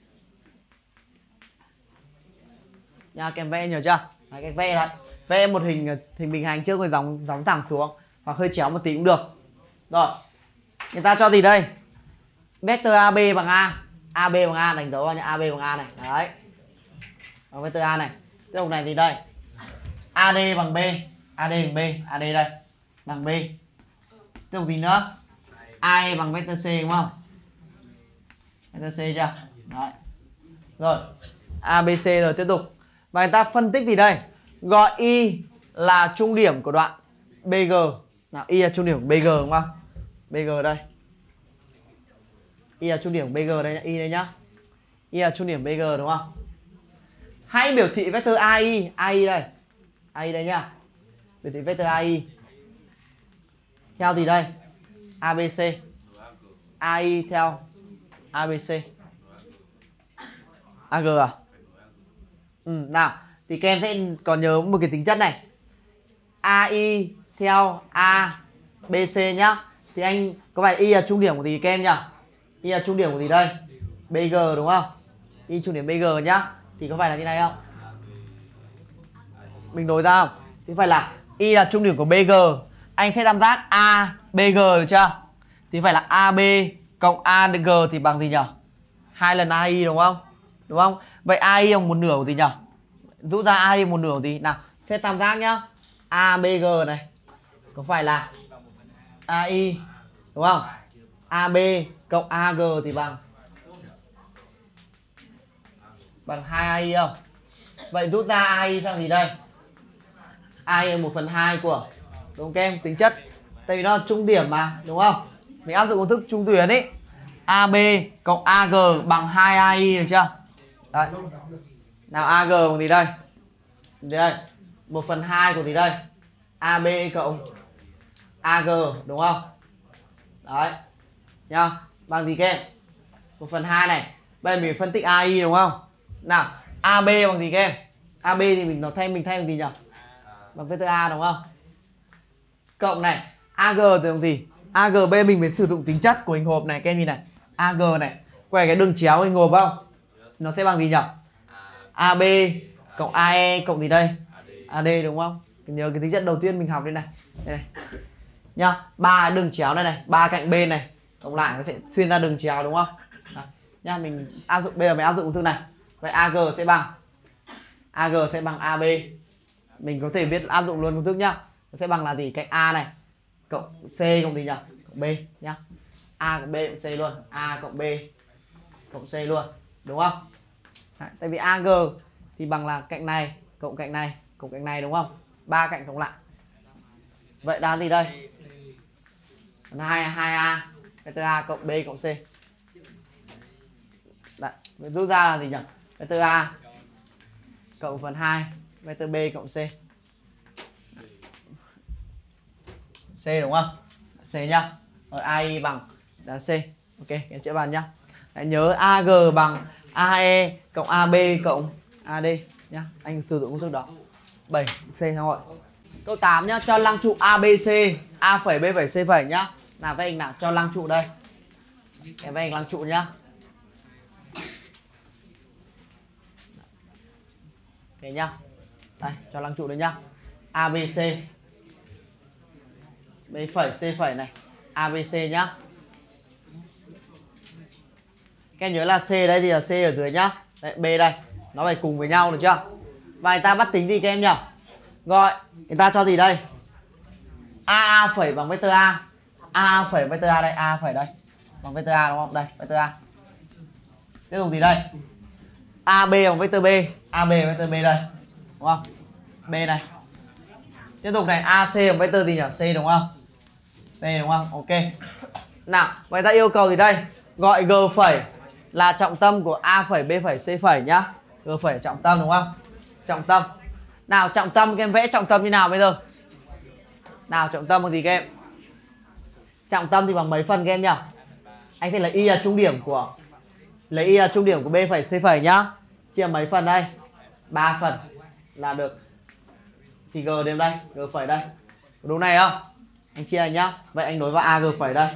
nha, kèm vẽ nhiều chưa? Đấy, cái vẽ lại vẽ một hình bình hành trước rồi gióng thẳng xuống hoặc hơi chéo một tí cũng được. Rồi, người ta cho gì đây? Vector AB bằng A, AB bằng A đánh dấu vào nhá, AB bằng A này, đấy. Và vector A này, tiếp tục này gì đây? AD bằng B, AD bằng B, AD đây bằng B. Tiếp tục gì nữa? AE bằng vector C đúng không? Vector C chưa? Đấy. Rồi, ABC rồi tiếp tục. Và người ta phân tích gì đây? Gọi Y là trung điểm của đoạn BG. Nào, Y là trung điểm của BG đúng không? BG đây. Y là trung điểm của BG đây nhá, Y đây nhá. Y là trung điểm BG đúng không? Hãy biểu thị vector AI, AI đây. AI đây nhá. Biểu thị vector AI. Theo gì đây? ABC. AI theo ABC. AG à? Nào, thì các em sẽ còn nhớ một cái tính chất này. AI theo ABC nhá. Thì anh có phải Y là trung điểm của gì các em nhỉ? Y là trung điểm của gì đây? BG đúng không? Y trung điểm BG nhá. Thì có phải là như này không? Mình nối ra không? Thì phải là Y là trung điểm của BG. Anh sẽ tam giác ABG được chưa? Thì phải là AB cộng AG thì bằng gì nhỉ? 2 lần AI đúng không? Đúng không? Vậy AI bằng 1/2 của gì nhỉ? Rút ra AI 1/2 của gì? Nào, sẽ tam giác nhá. ABG này có phải là AI đúng không? AB cộng AG thì bằng 2AI không? Vậy rút ra AI sang gì đây? AI 1/2 của, đúng không các em? Tính chất tại vì nó là trung điểm mà, đúng không? Mình áp dụng công thức trung tuyến ấy. AB cộng AG bằng 2AI được chưa? Đấy. Nào AG bằng gì đây? Đây, 1/2 của gì đây? AB cộng AG đúng không? Đấy. Nhá, bằng gì các em? 1/2 này. Bây giờ mình phân tích AI đúng không? Nào, AB bằng gì các em? AB thì mình thay bằng gì nhỉ? Bằng vector A đúng không? Cộng này, AG thì bằng gì? AG bên mình phải sử dụng tính chất của hình hộp này, các em nhìn này. AG này, quay cái đường chéo hình hộp không? Nó sẽ bằng gì nhỉ? AB cộng AE cộng gì đây? AD đúng không? Nhớ cái tính chất đầu tiên mình học đây này. Đây này. Nhá, ba đường chéo này này, ba cạnh bên này cộng lại nó sẽ xuyên ra đường chéo đúng không? Đấy. Nhá, mình áp dụng, bây giờ mình áp dụng công thức này. Vậy AG sẽ bằng AB. Mình có thể viết áp dụng luôn công thức nhá. Nó sẽ bằng là gì? Cạnh A này cộng C cộng gì nhỉ? Cộng B nhá. A cộng B cộng C luôn, A cộng B cộng C luôn, đúng không? Đấy, tại vì AG thì bằng là cạnh này cộng cạnh này cộng cạnh này đúng không? Ba cạnh cộng lại. Vậy đáp gì đây? 2A vector A cộng B cộng C. Đấy, rút ra là gì nhỉ? Vector A cộng phần 2 vector B cộng C. C đúng không? C nhá. Rồi AI bằng là C. Ok, em chữa bàn nhá. Hãy nhớ AG bằng AE cộng AB cộng AD nhá. Anh sử dụng công thức đó. 7 C xong rồi. Câu 8 nhá, cho lăng trụ ABC, A phẩy B phẩy C phẩy nhá. Nào vẽ hình nào, cho lăng trụ đây. Em vẽ hình lăng trụ nhá. Ok nhá. Đây, cho lăng trụ đấy nhá. ABC B phẩy C phẩy này, ABC nhá. Các em nhớ là C đây thì là C ở dưới nhá. Đấy, B đây, nó phải cùng với nhau được chưa? Và người ta bắt tính gì các em nhỉ? Gọi, người ta cho gì đây? A phẩy bằng vector A. A phẩy vector A đây, A phẩy đây. Bằng vector A đúng không? Đây, vector A. Tiếp tục gì đây? AB bằng vector B, AB vector B đây. Đúng không? B này. Tiếp tục này, AC bằng vector gì nhỉ? C đúng không? C đúng không? Ok. Nào, người ta yêu cầu gì đây? Gọi G phẩy là trọng tâm của A phẩy B phẩy C phẩy nhá. G phẩy trọng tâm đúng không? Trọng tâm. Nào trọng tâm các em vẽ trọng tâm như nào bây giờ? Nào trọng tâm bằng gì các em? Trọng tâm thì bằng mấy phần các em nhỉ? Anh sẽ lấy Y là trung điểm của B phẩy C phẩy nhá. Chia mấy phần đây? 3 phần là được. Thì G đến đây, G phẩy đây. Đúng này không? Anh chia này nhá. Vậy anh nối vào AG phẩy đây.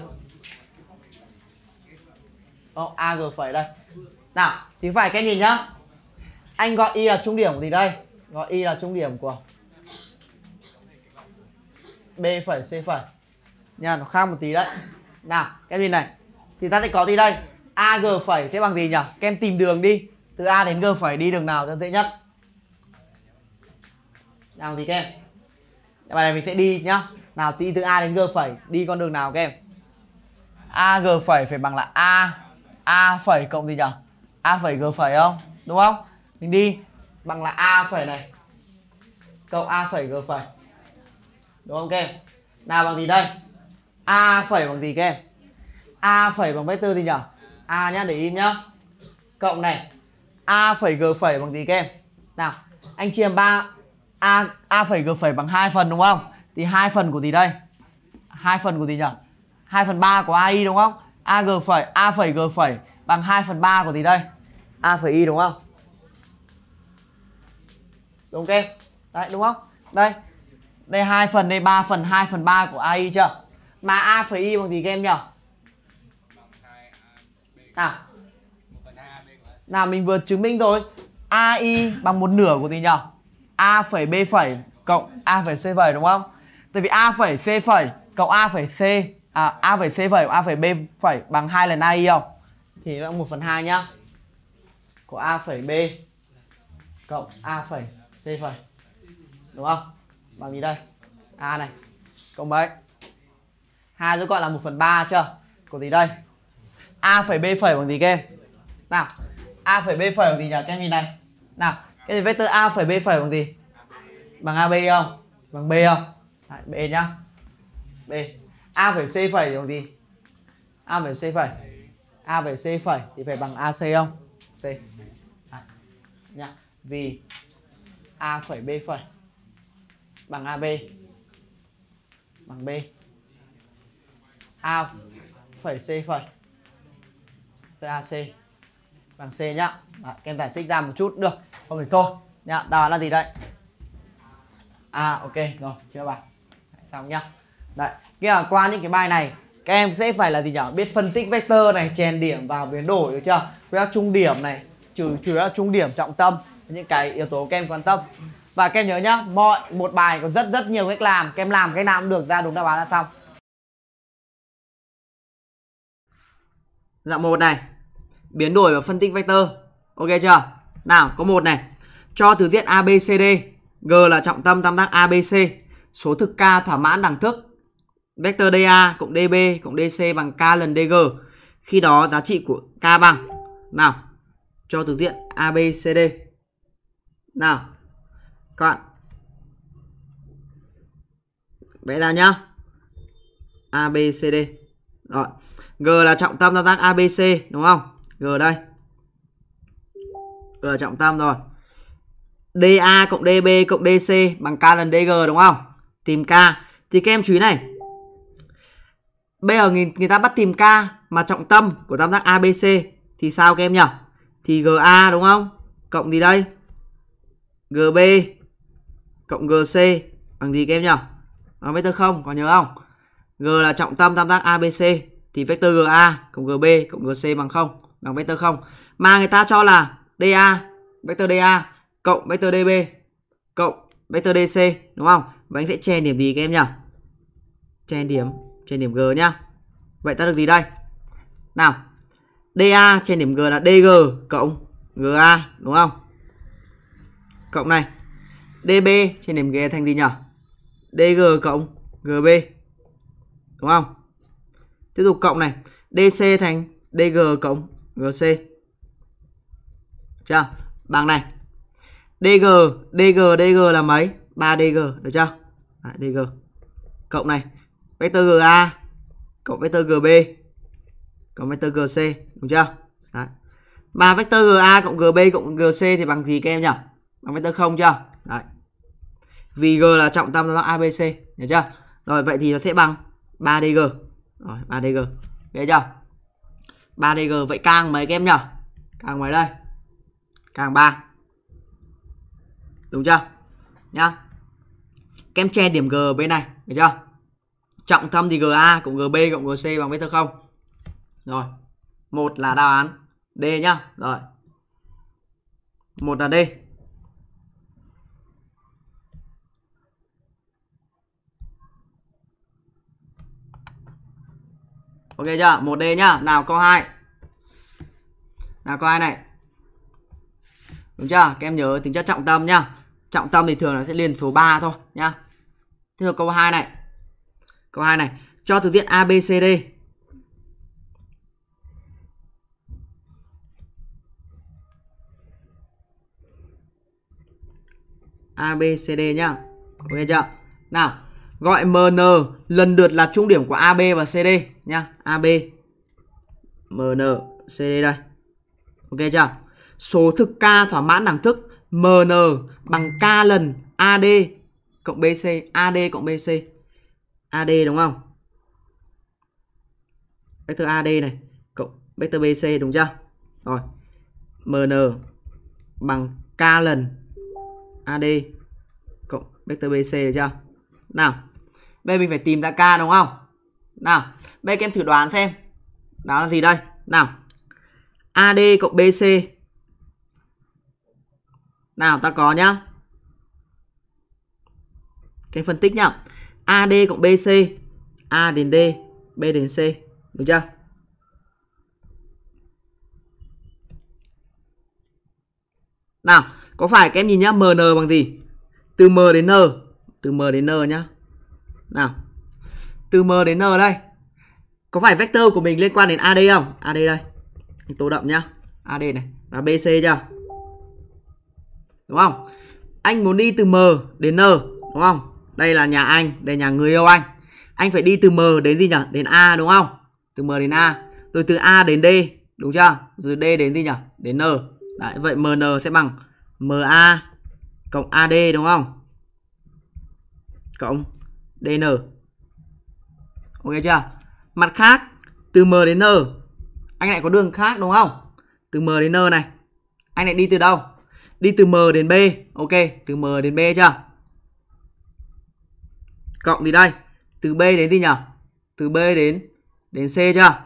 AG phẩy đây. Nào, thì phải cái nhìn nhá. Anh gọi Y là trung điểm của gì đây? Gọi Y là trung điểm của B phẩy C phẩy. Nha, nó khác một tí đấy. Nào, cái gì này? Thì ta sẽ có gì đây? AG phẩy sẽ bằng gì nhỉ? Các em tìm đường đi. Từ A đến G phẩy đi đường nào cho dễ nhất? Nào thì các em? Bài này mình sẽ đi nhá. Nào tí từ A đến G phẩy đi con đường nào các em? AG phẩy phải bằng là A phẩy cộng gì nhỉ? A phẩy G phẩy không? Đúng không? Mình đi bằng là A phẩy này cộng A phẩy G phẩy. Đúng không các em? Nào bằng gì đây? A phẩy bằng gì các em? A phẩy bằng vector gì nhỉ? A nhá, để in nhá. Cộng này A phẩy G phẩy bằng gì các em? Nào, anh chia 3 A phẩy G phẩy bằng 2 phần đúng không? Thì 2 phần của gì đây? 2 phần của gì nhỉ? 2/3 của AI đúng không? A phẩy G phẩy bằng 2/3 của gì đây? A phẩy Y đúng không? Đúng không? Đấy đúng không? Đây 2 phần, đây 3 phần, 2/3 của AI chưa? Mà A phẩy Y bằng gì các em nhỉ? Nào mình vừa chứng minh rồi. AI bằng 1/2 của gì nhỉ? A phẩy B phẩy cộng A phẩy C phẩy đúng không? Tại vì A phẩy C phẩy cộng A phẩy C A phẩy C phẩy cộng A phẩy B phẩy bằng 2 lần AI không? Thì nó 1/2 nhá. Của A phẩy B cộng A phẩy C phẩy. Đúng không? Bằng gì đây? A này. Cộng mấy? 2 rút gọn là 1/3 chưa? Của gì đây? A phẩy B phẩy bằng gì các em? Nào, A phẩy B phẩy bằng gì nhỉ? Các em nhìn này. Nào, cái vector A phẩy B phẩy bằng gì? Bằng AB không? Bằng B không? Đấy, B nhá. B. A phẩy C phẩy bằng gì? A phẩy C phẩy. A phẩy C phẩy thì phải bằng AC không? C. Đấy. Nhá. Vì A phẩy B phẩy bằng AB bằng B. A phẩy C phẩy với AC bằng C nhá. Đấy, các em giải thích ra một chút được. Không thì thôi nhá. Đáp án là gì đây? Ok rồi, chưa bạn. Xong nhá. Đấy, kia là qua những cái bài này các em sẽ phải là gì nhỉ? Biết phân tích vector này, chèn điểm vào biến đổi được chưa? Quy tắc trung điểm này, chủ yếu là trung điểm, trọng tâm, những cái yếu tố các em quan tâm. Và các em nhớ nhá, một bài có rất nhiều cách làm, các em làm cách nào cũng được, ra đúng đáp án là xong. Dạng 1 này. Biến đổi và phân tích vector. Ok chưa? Nào, có một này. Cho từ diện ABCD, G là trọng tâm tam giác ABC, số thực K thỏa mãn đẳng thức vector DA cộng DB cộng DC bằng K lần DG. Khi đó giá trị của K bằng. Nào, cho từ diện ABCD. Nào, các bạn vẽ ra nhá. ABCD. Rồi, G là trọng tâm tam giác ABC đúng không? G đây. G là trọng tâm rồi. DA cộng DB cộng DC bằng K lần DG đúng không? Tìm K. Thì các em chú ý này. Bây giờ người ta bắt tìm K mà trọng tâm của tam giác ABC thì sao các em nhỉ? Thì GA đúng không? Cộng gì đây? GB cộng GC bằng gì các em nhỉ? Bằng vector 0, có nhớ không? G là trọng tâm tam giác ABC thì vector GA cộng GB cộng GC bằng 0, bằng vector 0. Mà người ta cho là DA, vector DA cộng vector DB cộng vector DC đúng không? Và anh sẽ chèn điểm gì các em nhỉ? Chèn điểm G nhá. Vậy ta được gì đây? Nào, DA trên điểm G là DG cộng GA đúng không? Cộng này. DB trên điểm G thành gì nhỉ? DG cộng GB. Đúng không? Tiếp tục cộng này. DC thành DG cộng GC. Chưa? Bằng này. DG là mấy? 3DG, được chưa? Đấy, DG. Cộng này. Vector GA cộng vector GB cộng vector GC, đúng chưa? Đấy. Mà vector GA cộng GB cộng GC thì bằng gì các em nhỉ? Bằng vector 0 chưa? Đấy. Vì G là trọng tâm tam giác ABC, hiểu chưa? Rồi vậy thì nó sẽ bằng 3DG. Rồi 3DG. Hiểu chưa? 3DG vậy càng mấy các em nhỉ? Càng mấy đây? Càng 3. Đúng chưa? Nhá. Các em che điểm G bên này, hiểu chưa? Trọng tâm thì GA cộng GB cộng GC bằng vector 0. Rồi. Một là đáp án D nhá. Rồi. Một là D. Ok chưa? 1D nhá. Nào câu 2. Nào câu 2 này. Đúng chưa? Các em nhớ tính chất trọng tâm nhá. Trọng tâm thì thường nó sẽ liền số 3 thôi nhá. Tiếp theo câu 2 này. Câu 2 này, cho từ diện ABCD. ABCD nhá. Ok chưa? Nào, gọi MN lần lượt là trung điểm của AB và CD nhá. AB, MN, CD đây. Ok chưa? Số thực K thỏa mãn đẳng thức MN bằng K lần AD cộng BC, AD cộng BC. AD đúng không? Vector AD này cộng vector BC đúng chưa? Rồi. MN bằng K lần AD cộng vector BC được chưa? Nào. Bây giờ mình phải tìm ra K đúng không? Nào, bây giờ các em thử đoán xem. Đó là gì đây? Nào. AD cộng BC. Nào, ta có nhá. Cái phân tích nhá. AD cộng BC, A đến D, B đến C, được chưa? Nào, có phải các em nhìn nhá, MN bằng gì? Từ M đến N, từ M đến N nhá. Nào, từ M đến N đây. Có phải vector của mình liên quan đến AD không? AD đây. Anh tô đậm nhá. AD này và BC chưa? Đúng không? Anh muốn đi từ M đến N, đúng không? Đây là nhà anh, đây là nhà người yêu anh. Anh phải đi từ M đến gì nhỉ? Đến A đúng không? Từ M đến A. Rồi từ A đến D, đúng chưa? Rồi D đến gì nhỉ? Đến N. Đấy, vậy MN sẽ bằng MA cộng AD đúng không? Cộng DN. Ok chưa? Mặt khác, từ M đến N, anh lại có đường khác đúng không? Từ M đến N này. Anh lại đi từ đâu? Đi từ M đến B. Ok, từ M đến B chưa? Cộng gì đây? Từ B đến gì nhỉ? Từ B đến C chưa?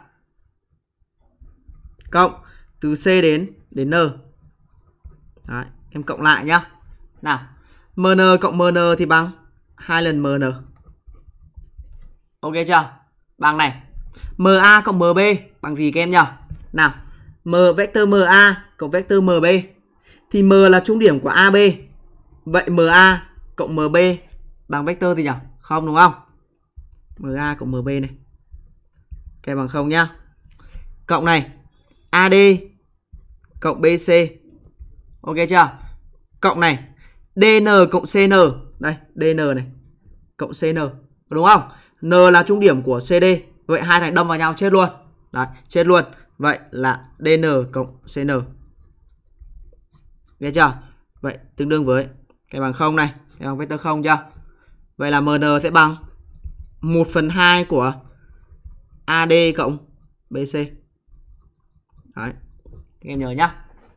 Cộng từ C đến N. Đấy, em cộng lại nhá. Nào, MN cộng MN thì bằng 2 lần MN. Ok chưa? Bằng này. MA cộng MB bằng gì các em nhỉ? Nào, vector MA cộng vector MB. Thì M là trung điểm của AB. Vậy MA cộng MB bằng vector gì nhỉ? Không đúng không? MA cộng MB này. Cái bằng không nhá. Cộng này, AD cộng BC. Ok chưa? Cộng này, DN cộng CN. Đây, DN này cộng CN. Đúng không? N là trung điểm của CD. Vậy hai thằng đâm vào nhau chết luôn. Đấy, chết luôn. Vậy là DN cộng CN. Nghe chưa? Vậy tương đương với cái bằng 0 này, cái bằng vector 0 chưa? Vậy là MN sẽ bằng 1/2 của AD cộng BC. Đấy. Các em nhớ nhá.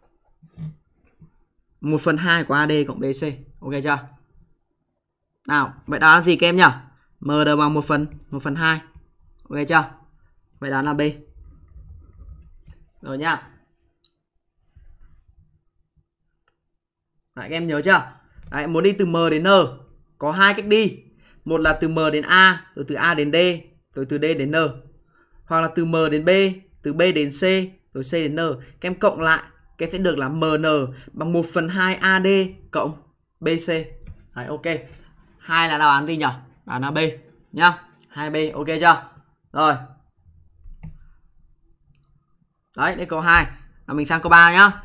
1/2 của AD cộng BC. Ok chưa? Nào, vậy đó là gì các em nhỉ? MN bằng 1/2. Ok chưa? Vậy đó là B. Rồi nhá. Đấy, các em nhớ chưa? Đấy, muốn đi từ M đến N có hai cách đi. Một là từ M đến A, rồi từ A đến D, rồi từ D đến N. Hoặc là từ M đến B, từ B đến C, rồi C đến N. Các em cộng lại, các em sẽ được là MN bằng 1/2 AD cộng BC. Đấy, ok. Hai là đáp án gì nhỉ? Đáp án là B nhá. 2B, ok chưa? Rồi. Đấy, đây câu 2. Và mình sang câu 3 nhá.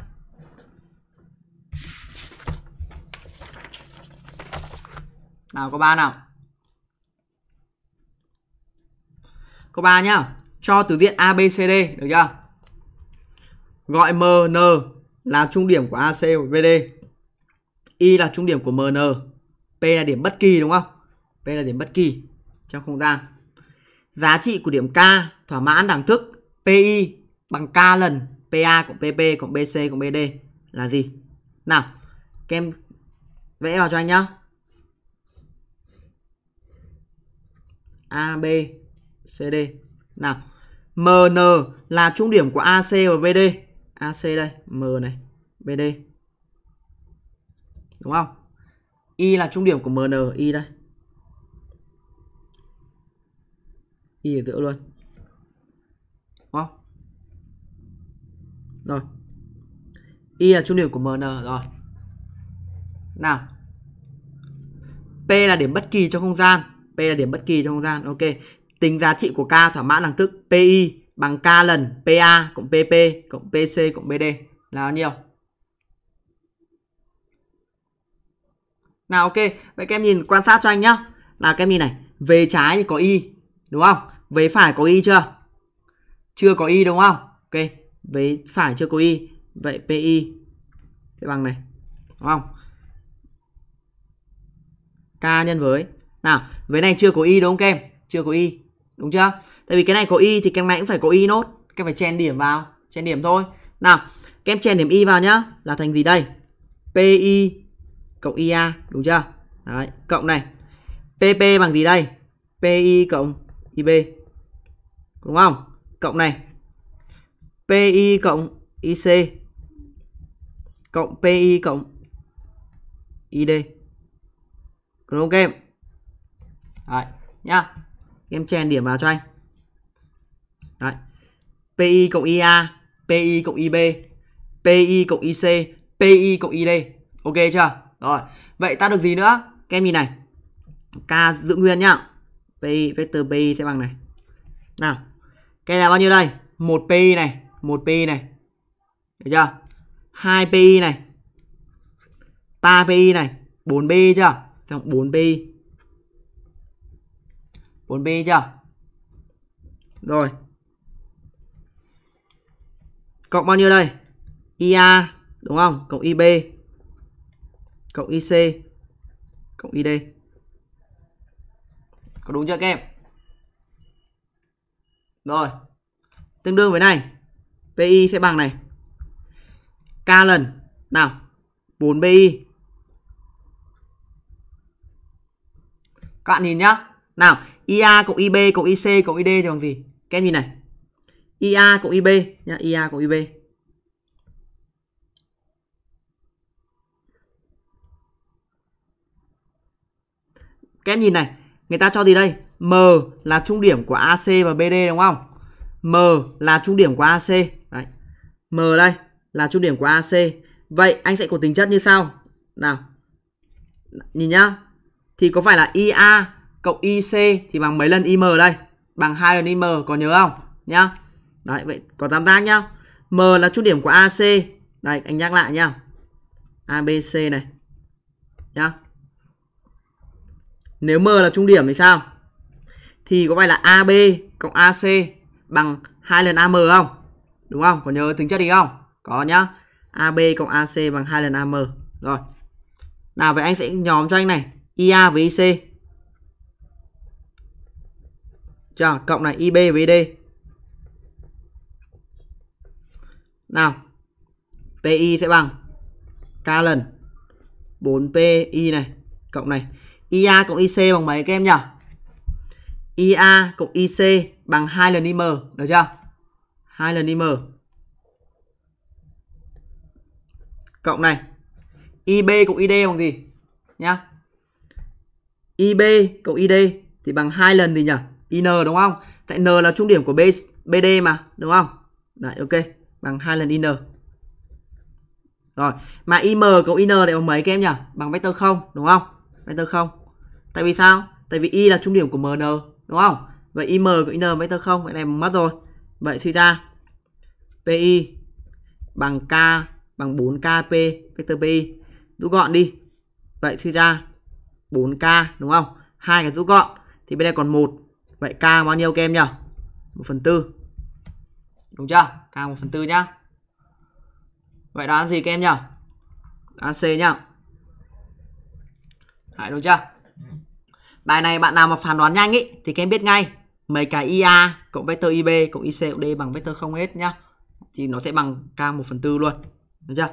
Nào câu 3 nào. Câu 3 nhá. Cho từ diện ABCD, được chưa? Gọi MN là trung điểm của AC và BD. Y là trung điểm của MN. P là điểm bất kỳ đúng không? P là điểm bất kỳ trong không gian. Giá trị của điểm K thỏa mãn đẳng thức PI bằng K lần PA cộng PP cộng BC cộng BD là gì? Nào, các em vẽ vào cho anh nhá. A, B, C, D. Nào, MN là trung điểm của AC và BD. AC đây, M này, BD. Đúng không? Y là trung điểm của MN, Y đây. Y ở giữa luôn. Đúng không? Rồi. Y là trung điểm của MN rồi. Nào. P là điểm bất kỳ trong không gian. P là điểm bất kỳ trong không gian. Ok. Tính giá trị của K thỏa mãn đẳng thức PI bằng K lần PA cộng PP cộng PC cộng BD là bao nhiêu? Nào ok. Vậy các em nhìn quan sát cho anh nhá. Nào các em nhìn này. Về trái thì có Y. Đúng không? Về phải có Y chưa? Chưa có Y đúng không? Ok. Về phải chưa có Y. Vậy PI sẽ bằng này. Đúng không? K nhân với. Nào, với này chưa có Y đúng không các em? Chưa có Y. Đúng chưa? Tại vì cái này có Y thì cái này cũng phải có Y nốt. Các em phải chèn điểm vào. Chèn điểm thôi. Nào, các em chèn điểm Y vào nhá. Là thành gì đây? PI cộng IA. Đúng chưa? Đấy. Cộng này. PP bằng gì đây? PI cộng IB. Đúng không? Cộng này. PI cộng IC. Cộng PI cộng ID. Đúng không các em? Đấy. Nhá. Em chèn điểm vào cho anh. Đấy. PI cộng IA, PI cộng IB, PI cộng IC, PI cộng ID. Ok chưa? Rồi. Vậy ta được gì nữa? Các em nhìn này. K giữ nguyên nhá. PI, vector PI sẽ bằng này. Nào. Cái này bao nhiêu đây? 1 PI này, 1 PI này. Được chưa? 2 PI này. 3 PI này, 4 PI chưa? 4 PI. 4 PI chưa? Rồi. Cộng bao nhiêu đây? IA đúng không? Cộng IB cộng IC cộng ID. Có đúng chưa các em? Rồi. Tương đương với này. PI sẽ bằng này. K lần. Nào. 4 PI. Các bạn nhìn nhá. Nào. IA cộng IB cộng IC cộng ID thì bằng gì? Các em nhìn này. IA cộng IB nhá. IA cộng IB. Các em nhìn này. Người ta cho gì đây? M là trung điểm của AC và BD đúng không? M là trung điểm của AC. Đấy. M đây là trung điểm của AC. Vậy anh sẽ có tính chất như sau. Nào, nhìn nhá. Thì có phải là IA cộng IC thì bằng mấy lần IM đây? Bằng 2 lần IM, có nhớ không? Nhá. Đấy, vậy có tam tác nhá. M là trung điểm của AC. Đây, anh nhắc lại nhá. ABC này. Nhá. Nếu M là trung điểm thì sao? Thì có phải là AB cộng AC bằng 2 lần AM không? Đúng không? Có nhớ tính chất gì không? Có nhá. AB cộng AC bằng 2 lần AM. Rồi. Nào vậy anh sẽ nhóm cho anh này. IA với IC. Chưa? Cộng này IB với ID. Nào. PI sẽ bằng K lần 4PI này. Cộng này. IA cộng IC bằng mấy các em nhỉ? IA cộng IC bằng 2 lần IM. Được chưa? 2 lần IM. Cộng này. IB cộng ID bằng gì? Nhá. IB cộng ID thì bằng 2 lần gì nhỉ? IN đúng không? Tại N là trung điểm của BD mà, đúng không? Đấy, ok. Bằng 2 lần IN. Rồi, mà IM cộng IN thì bằng mấy các em nhỉ? Bằng vector 0, đúng không? Vector 0. Tại vì sao? Tại vì Y là trung điểm của MN, đúng không? Vậy IM cộng IN vector 0, vậy này mất rồi. Vậy suy ra PI bằng K bằng 4KP vector PI. Rút gọn đi. Vậy suy ra 4K, đúng không? Hai cái rút gọn thì bên đây còn 1. Vậy K bao nhiêu các em nhỉ? 1/4. Đúng chưa? K 1/4 nhá. Vậy đó là gì các em nhỉ? Đó là C nhá. Đấy, đúng chưa? Bài này bạn nào mà phán đoán nhanh ý thì các em biết ngay mấy cái IA cộng vector IB cộng IC cộng D bằng vector 0 hết nhá. Thì nó sẽ bằng K 1/4 luôn. Được chưa?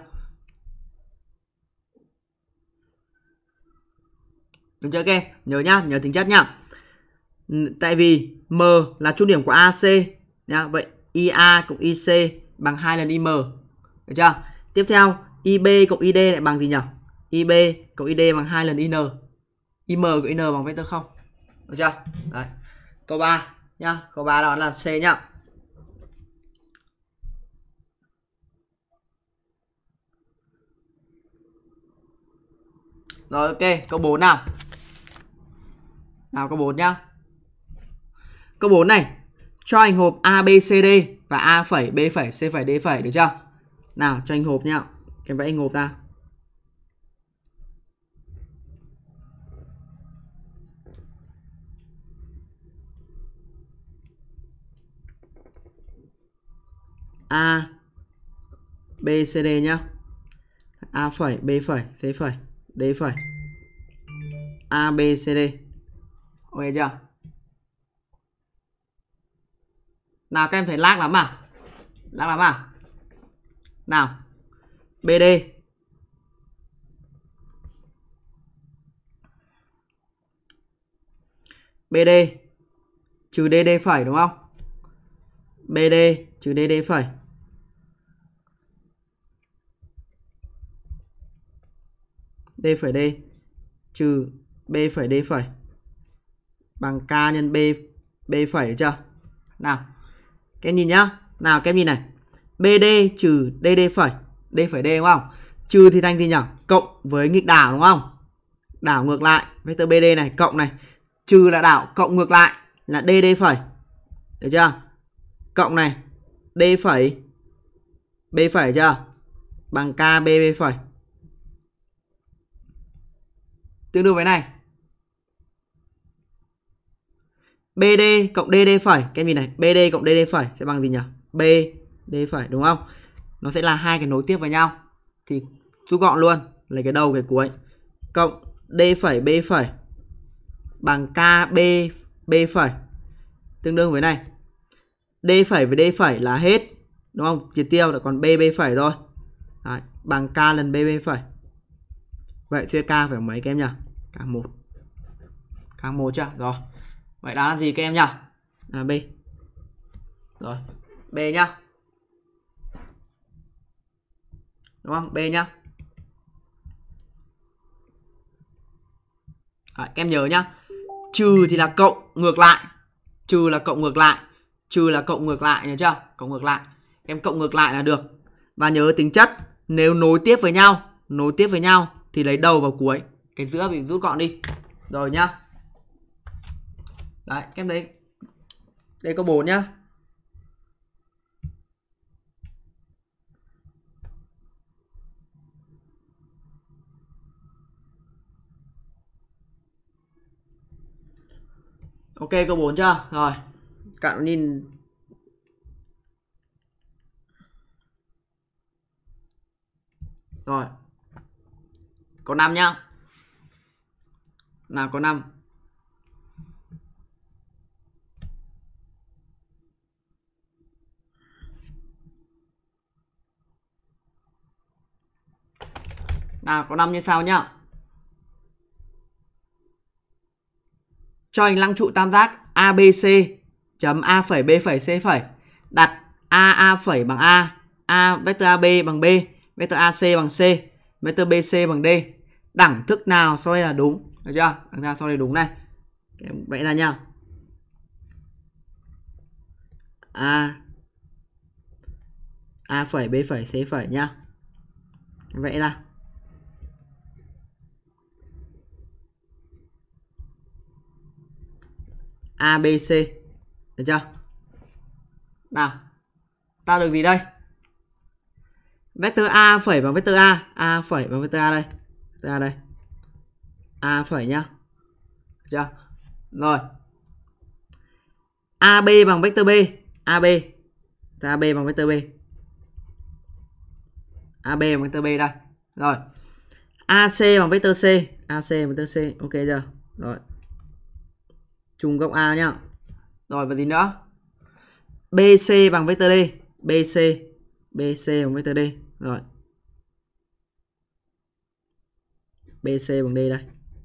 Được chưa các em? Nhớ nhá, nhớ tính chất nhá. Tại vì M là trung điểm của AC nhá. Vậy IA cộng IC bằng 2 lần IM. Được chưa? Tiếp theo IB cộng ID lại bằng gì nhỉ? IB cộng ID bằng 2 lần IN. IM cộng IN bằng vector 0. Được chưa? Đấy. Câu 3 nhá. Câu 3 đó là C nhá. Rồi ok, câu 4 nào. Nào câu 4 nhá. Câu 4 này, cho hình hộp ABCD và A phẩy, B phẩy, C phẩy, D phẩy, được chưa? Nào, cho hình hộp nhá. Em vẽ hình hộp ra. A B C D nhá. A phẩy, B phẩy, C phẩy, D phẩy. A B C D. Ok chưa? Nào các em thấy lag lắm à? Lag lắm à? Nào. BD. BD trừ DD phẩy, đúng không? BD trừ DD phẩy. D phẩy D trừ B phẩy D phẩy bằng K nhân B phẩy, được chưa? Nào, các em nhìn nhá. Nào các em nhìn này. BD trừ DD phẩy, D phẩy D, đúng không? Trừ thì thành gì nhỉ? Cộng với nghịch đảo, đúng không? Đảo ngược lại vector BD này, cộng này. Trừ là đảo, cộng ngược lại là DD phẩy. Được chưa? Cộng này, D phẩy, B phẩy, chưa? Bằng K B phẩy. Tương đương với này. BD cộng DD phẩy. Cái gì này? BD cộng DD phẩy sẽ bằng gì nhỉ? B D phẩy, đúng không? Nó sẽ là hai cái nối tiếp với nhau. Thì rút gọn luôn, lấy cái đầu cái cuối. Cộng D phẩy B phẩy bằng K B phẩy. Tương đương với này. D phẩy với D phẩy là hết, đúng không? Triệt tiêu là còn B phẩy thôi. Đấy, bằng K lần B phẩy. Vậy suy K phải mấy các em nhỉ? K1. K1 chưa? Rồi. Vậy đó là gì các em nhỉ? Là B. Rồi. B nhá. Đúng không? B nhá. Đấy, các em nhớ nhá. Trừ thì là cộng ngược lại. Trừ là cộng ngược lại. Trừ là cộng ngược lại, nhớ chưa? Cộng ngược lại. Em cộng ngược lại là được. Và nhớ tính chất, nếu nối tiếp với nhau thì lấy đầu vào cuối, cái giữa bị rút gọn đi. Rồi nhá. Đấy, các em thấy đây có 4 nhá. Ok, câu 4 chưa? Rồi. Các bạn nhìn. Rồi. Câu 5 nhá. Nào, câu 5. Nào, câu 5 như sau nhá. Cho hình lăng trụ tam giác ABC chấm A phẩy B phẩy C phẩy đặt A phẩy bằng A vector AB bằng B, vector AC bằng C, vector BC bằng D. Đẳng thức nào sau đây là đúng? Được chưa? Đẳng thức sau đây đúng này. Vẽ ra nha. A phẩy B phẩy C phẩy nhá. Vẽ ra. ABC. Được chưa? Nào, ta được gì đây? Vector A phẩy bằng vector A phẩy bằng vector A đây. Vector A đây. A phẩy nhá. Được chưa? Rồi. AB bằng vector B, AB. AB bằng vector B. AB bằng vector B đây. Rồi. AC bằng vector C, AC bằng vector C. Ok chưa? Rồi. Trùng góc A nhá. Rồi và gì nữa? BC bằng vector D, BC bằng vector D. Rồi. BC bằng D đây.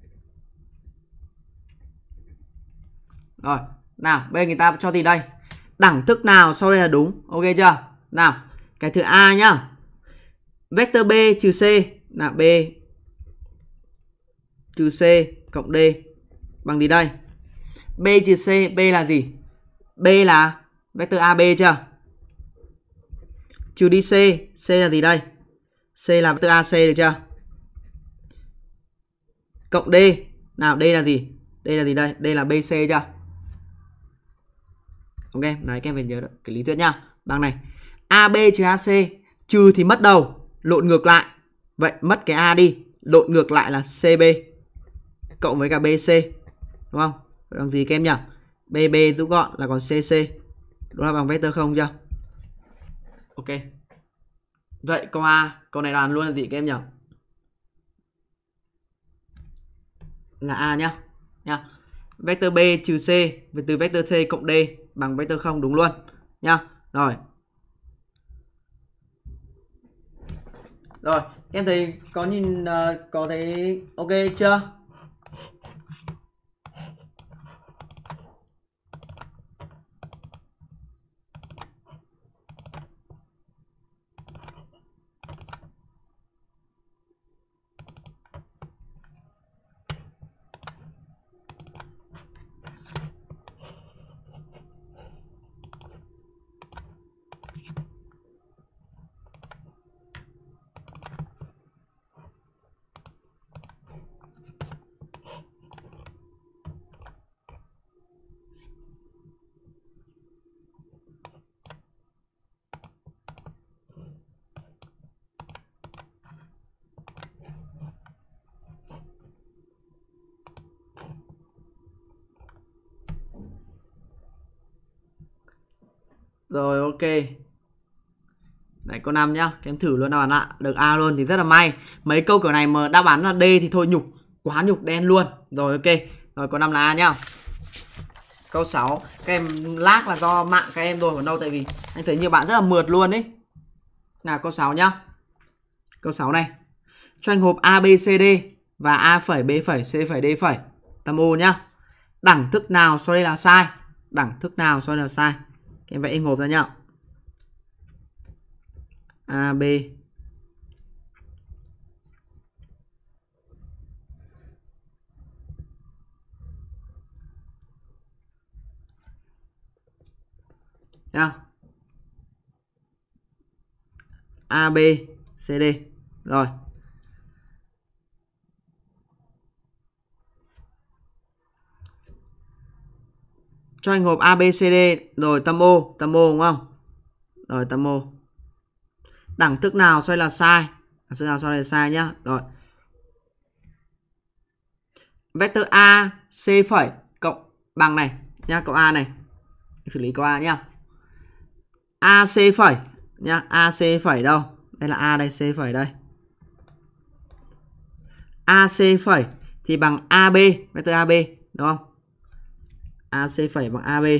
Rồi, nào, bây giờ người ta cho gì đây? Đẳng thức nào sau đây là đúng? Ok chưa? Nào, cái thứ A nhá. Vector B trừ C là B trừ C cộng D bằng gì đây? B trừ C, B là gì? B là vector AB chưa? Trừ đi C, C là gì đây? C là vector AC được chưa? Cộng D, nào đây là gì? Đây là gì đây? Đây là BC chưa? Ok, đấy các em phải nhớ được cái lý thuyết nhá. Bằng này, AB trừ AC, trừ thì mất đầu, lộn ngược lại. Vậy mất cái A đi, lộn ngược lại là CB cộng với cả BC. Đúng không? Vậy bằng gì các em nhỉ? BB rút gọn là còn CC. Đúng là bằng vector không chưa? Ok. Vậy câu A, câu này đoán luôn là gì các em nhỉ? Là A nhá. Vector B trừ C từ vector C cộng D bằng vector không đúng luôn nhá. Rồi. Rồi, em thấy có nhìn có thấy ok chưa? Rồi ok. Đấy câu 5 nhá, các em thử luôn đáp án ạ. Được A luôn thì rất là may. Mấy câu kiểu này mà đáp án là D thì thôi nhục, quá nhục đen luôn. Rồi ok. Rồi câu 5 là A nhá. Câu 6, các em lag là do mạng các em rồi còn đâu, tại vì anh thấy nhiều bạn rất là mượt luôn đấy. Nào câu 6 nhá. Câu 6 này. Cho anh hộp ABCD và A phẩy B phẩy C phẩy D phẩy tam O nhá. Đẳng thức nào sau đây là sai? Đẳng thức nào sau đây là sai? Các em vẽ hình hộp ra nhá. AB nhá. AB CD. Rồi. Cho anh hộp ABCD rồi tâm O đúng không? Rồi tâm O. Đẳng thức nào xoay là sai? Đẳng thức nào xoay là sai nhá. Rồi. Vector A C phẩy cộng bằng này nhá, cộng A này. Xử lý câu A nhá. AC phẩy nhá, AC phẩy đâu? Đây là A đây, C phẩy đây. AC phẩy thì bằng AB, vector AB đúng không? AC phẩy bằng AB.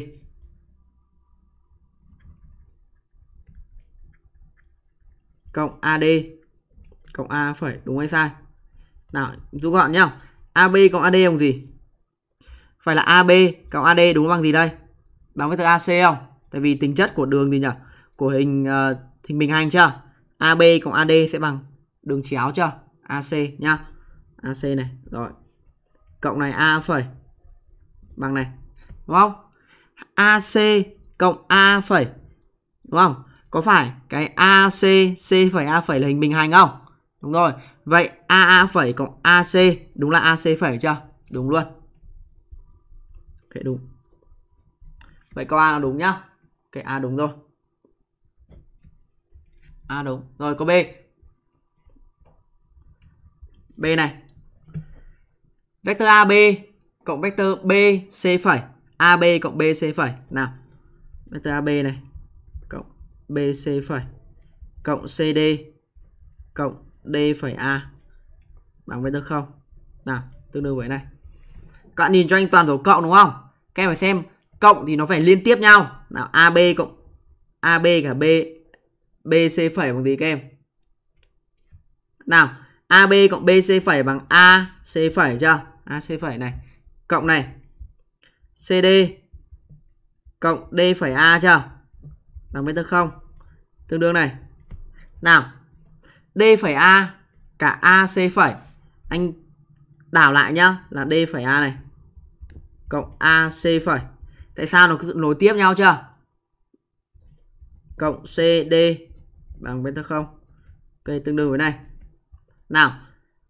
Cộng AD cộng A phẩy, đúng hay sai? Nào, rút gọn nhá. AB cộng AD bằng gì? Phải là AB cộng AD đúng bằng gì đây? Bằng vector AC không? Tại vì tính chất của đường gì nhỉ? Của hình bình hành chưa? AB cộng AD sẽ bằng đường chéo chưa? AC nhá. AC này, rồi. Cộng này A phẩy bằng này, đúng không? AC cộng A phẩy, đúng không? Có phải cái AC C phẩy A phẩy là hình bình hành không? Đúng rồi. Vậy AA phẩy cộng AC đúng là AC phẩy chưa? Đúng luôn. Ok, đúng. Vậy câu A là đúng nhá. Ok, A đúng rồi. A đúng. Rồi câu B. B này. Vector AB cộng vector BC phẩy. AB cộng BC phẩy. Nào. Vector AB này cộng BC phẩy cộng CD cộng D phẩy A bằng vector 0. Nào, tương đương với này. Các bạn nhìn cho anh toàn dấu cộng đúng không? Các em phải xem cộng thì nó phải liên tiếp nhau. Nào, AB cộng AB cả BC phẩy bằng gì các em? Nào, AB cộng BC phẩy bằng AC phẩy chưa? AC phẩy này. Cộng này. CD cộng D phẩy A chưa? Bằng vector 0. Tương đương này. Nào, D phẩy A cả AC phẩy. Anh đảo lại nhá, là D phẩy A này cộng AC phẩy. Tại sao nó cứ nối tiếp nhau chưa? Cộng CD bằng vector 0. Ok, tương đương với này. Nào,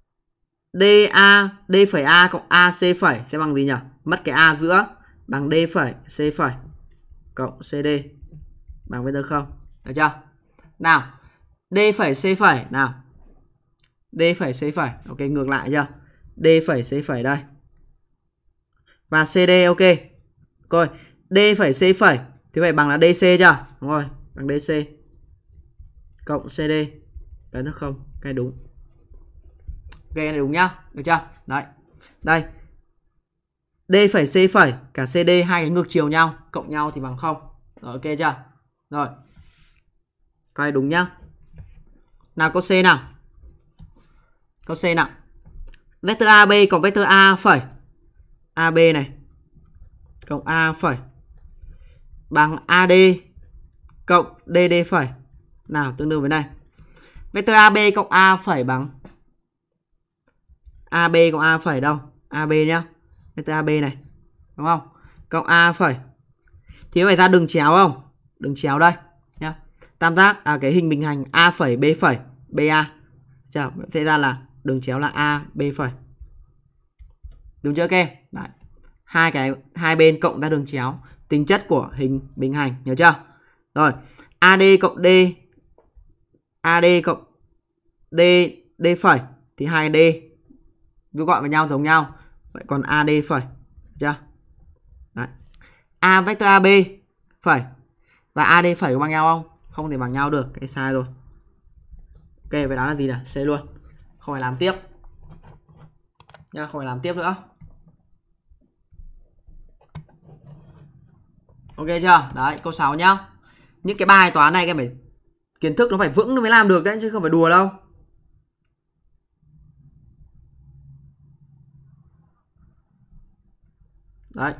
D phẩy A cộng AC phẩy sẽ bằng gì nhỉ? Mất cái A giữa, bằng D phẩy C phẩy cộng CD bằng vector 0. Được chưa? Nào, D phẩy C phẩy. Nào, D phẩy C phẩy. Ok, ngược lại chưa? D phẩy C phẩy đây. Và CD ok. Rồi, D phẩy C phẩy thì phải bằng là DC chưa? Đúng rồi, bằng DC cộng CD đấy nó không, cái đúng. Ok, này đúng nhá, được chưa? Đấy. Đây. D phẩy C phẩy cả CD hai cái ngược chiều nhau, cộng nhau thì bằng 0. Rồi, ok chưa? Rồi. Cái đúng nhá. Nào câu C nào. Câu C nào. Vector AB cộng vector A phẩy. AB này cộng A phẩy bằng AD cộng DD phẩy. Nào, tương đương với này. Vector AB cộng A phẩy bằng AB cộng A phẩy đâu? AB nhá. Vector AB này. Đúng không? Cộng A phẩy. Thì phải ra đường chéo không? Đường chéo đây nhá. Tam giác cái hình bình hành A phẩy B phẩy BA. Chào, sẽ ra là đường chéo là A B phẩy. Đúng chưa các em? Đấy. Hai bên cộng ra đường chéo, tính chất của hình bình hành, nhớ chưa? Rồi, AD cộng D, AD cộng D phẩy thì 2D rút gọn với nhau giống nhau. Vậy còn AD phẩy, chưa? Đấy. A vector AB phẩy và AD phẩy có bằng nhau không? Không thể bằng nhau được, cái sai rồi. Ok, vậy đó là gì nào? C luôn. Không phải làm tiếp. Nha, không phải làm tiếp nữa. Ok chưa? Đấy, câu 6 nhá. Những cái bài toán này các em phải kiến thức nó phải vững mới làm được đấy, chứ không phải đùa đâu. Đấy.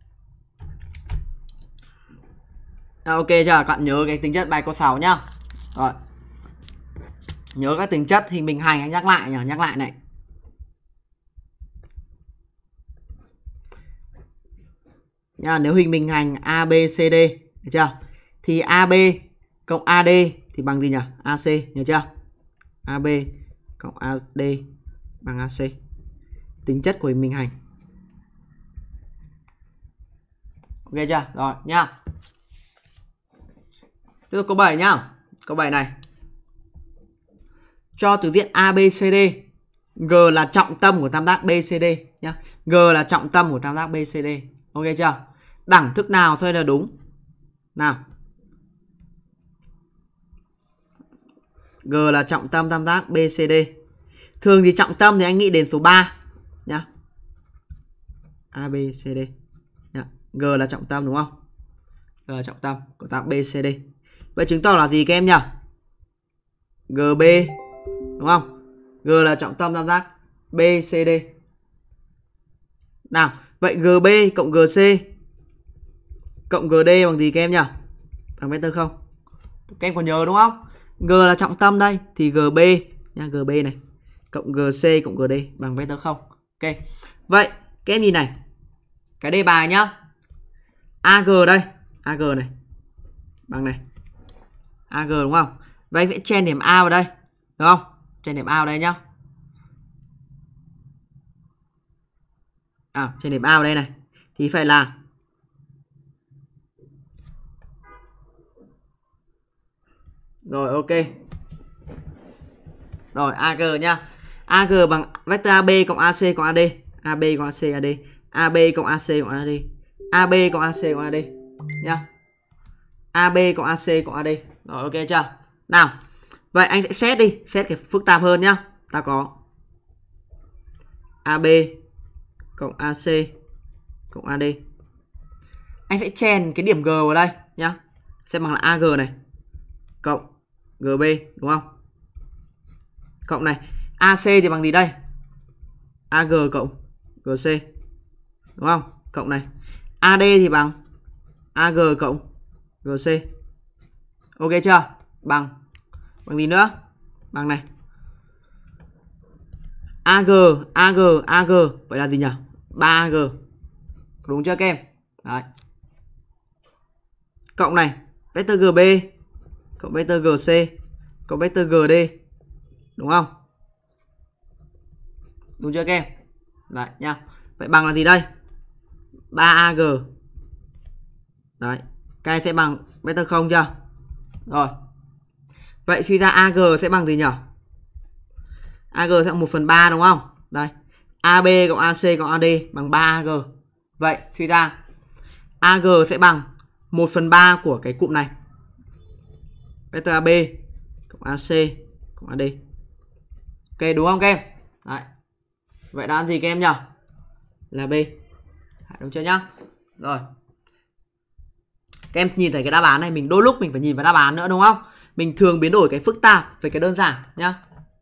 Ok chưa? Các bạn nhớ cái tính chất bài câu 6 nhá. Rồi. Nhớ các tính chất hình bình hành, anh nhắc lại nhỉ, nhắc lại này. Nha, nếu hình bình hành ABCD, được chưa? Thì AB cộng AD thì bằng gì nhỉ? AC, nhớ chưa? AB cộng AD bằng AC. Tính chất của hình bình hành. Ok chưa? Rồi nhá. Tiếp tục câu 7 nhá. Câu 7 này. Cho từ diện ABCD, G là trọng tâm của tam giác BCD nhá. G là trọng tâm của tam giác BCD. Ok chưa? Đẳng thức nào thôi là đúng? Nào. G là trọng tâm tam giác BCD. Thường thì trọng tâm thì anh nghĩ đến số 3 nhá. ABCD nhá. G là trọng tâm đúng không? G là trọng tâm của tam giác BCD. Vậy chứng tỏ là gì các em nhỉ? GB đúng không? G là trọng tâm tam giác BCD. Nào, vậy GB cộng GC cộng GD bằng gì các em nhỉ? Bằng vectơ không? Các em còn nhớ đúng không? G là trọng tâm đây thì GB nha, GB này cộng GC cộng GD bằng vectơ không. Ok. Vậy các em nhìn này. Cái đề bài nhá. AG đây, AG này bằng này. AG đúng không? Vậy anh sẽ chen điểm A vào đây, đúng không? Chen điểm A vào đây nhá. Chen điểm A vào đây này thì phải là rồi ok. Rồi AG nhá. AG bằng vectơ AB cộng AC cộng AD. AB cộng AC AD. AB cộng AC cộng AD. AB cộng AC cộng AD nhá. AB cộng AC cộng AD. Rồi ok chưa? Nào. Vậy anh sẽ xét đi, xét cái phức tạp hơn nhá. Ta có AB cộng AC cộng AD. Anh sẽ chèn cái điểm G vào đây nhá. Sẽ bằng là AG này cộng GB đúng không? Cộng này, AC thì bằng gì đây? AG cộng GC đúng không? Cộng này, AD thì bằng AG cộng GC. Ok chưa? Bằng gì nữa? Bằng này. AG, AG, AG. Vậy là gì nhỉ? 3AG. Đúng chưa các em? Đấy. Cộng này, vectơ GB cộng vectơ GC cộng vectơ GD. Đúng không? Đúng chưa các em? Đấy nha. Vậy bằng là gì đây? 3AG. Đấy. Cái sẽ bằng vectơ 0 chưa? Rồi. Vậy suy ra AG sẽ bằng gì nhỉ? AG sẽ bằng 1/3 đúng không? Đây. AB cộng AC cộng AD bằng 3AG. Vậy suy ra AG sẽ bằng 1/3 của cái cụm này. Vectơ AB cộng AC cộng AD. Ok đúng không các em? Đấy. Vậy đáp án gì các em nhỉ? Là B. Đúng chưa nhá? Rồi. Các em nhìn thấy cái đáp án này, mình đôi lúc mình phải nhìn vào đáp án nữa đúng không? Mình thường biến đổi cái phức tạp về cái đơn giản nhá.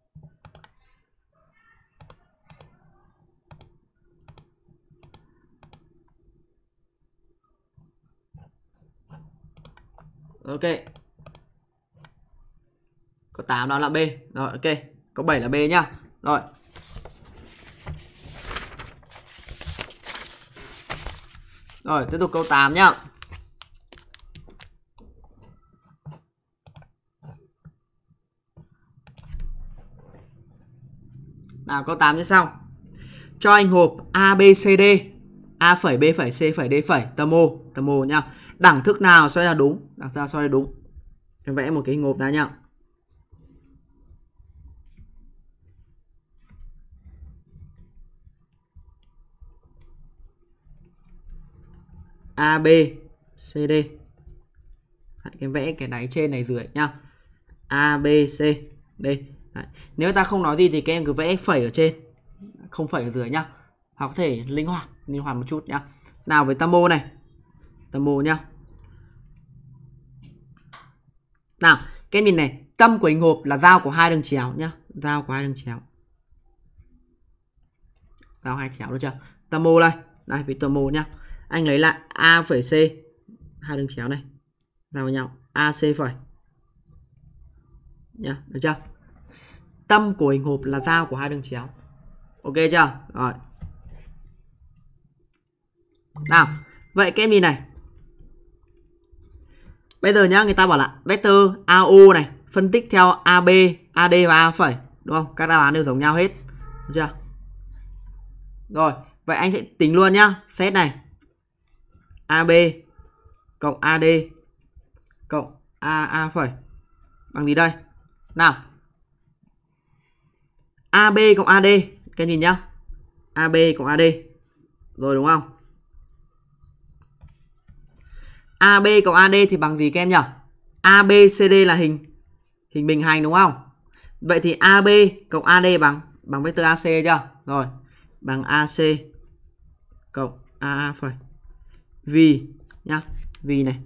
Ok. Có 8 đó là B. Rồi ok. Có 7 là B nhá. Rồi. Rồi tiếp tục câu 8 nhá. Nào câu 8 như sau. Cho anh hộp ABCD, A phẩy B phẩy C phẩy D phẩy tâm O nhá. Đẳng thức nào sẽ là đúng? Đẳng thức nào sẽ là đúng? Em vẽ một cái hình hộp ra nhá. A B C D. Em vẽ cái đáy trên này dưới nhá. A B C D. Đấy. Nếu ta không nói gì thì các em cứ vẽ phẩy ở trên, không phẩy ở dưới nhá. Hoặc có thể linh hoạt một chút nhá. Nào với tâm O này. Tâm O nhá. Nào, các em nhìn này, tâm của hình hộp là giao của hai đường chéo nhá, giao của hai đường chéo. Giao hai chéo được chưa? Tâm O đây, đây với tâm O nhá. Anh lấy lại A phẩy C, hai đường chéo này giao với nhau, AC phẩy nhá, được chưa? Tâm của hình hộp là giao của hai đường chéo. Ok chưa? Rồi. Nào, vậy các em nhìn này. Bây giờ nhá, người ta bảo là vectơ AO này phân tích theo AB, AD và A phẩy, đúng không? Các đáp án đều giống nhau hết, được chưa? Rồi, vậy anh sẽ tính luôn nhá. Set này. AB cộng AD cộng A phẩy bằng gì đây? Nào. AB cộng AD, các nhìn nhá. AB cộng AD. Rồi đúng không? AB cộng AD thì bằng gì các em nhỉ? ABCD là hình bình hành đúng không? Vậy thì AB cộng AD bằng vectơ AC chưa? Rồi, bằng AC cộng AA phẩy. Vì nhá, vì này.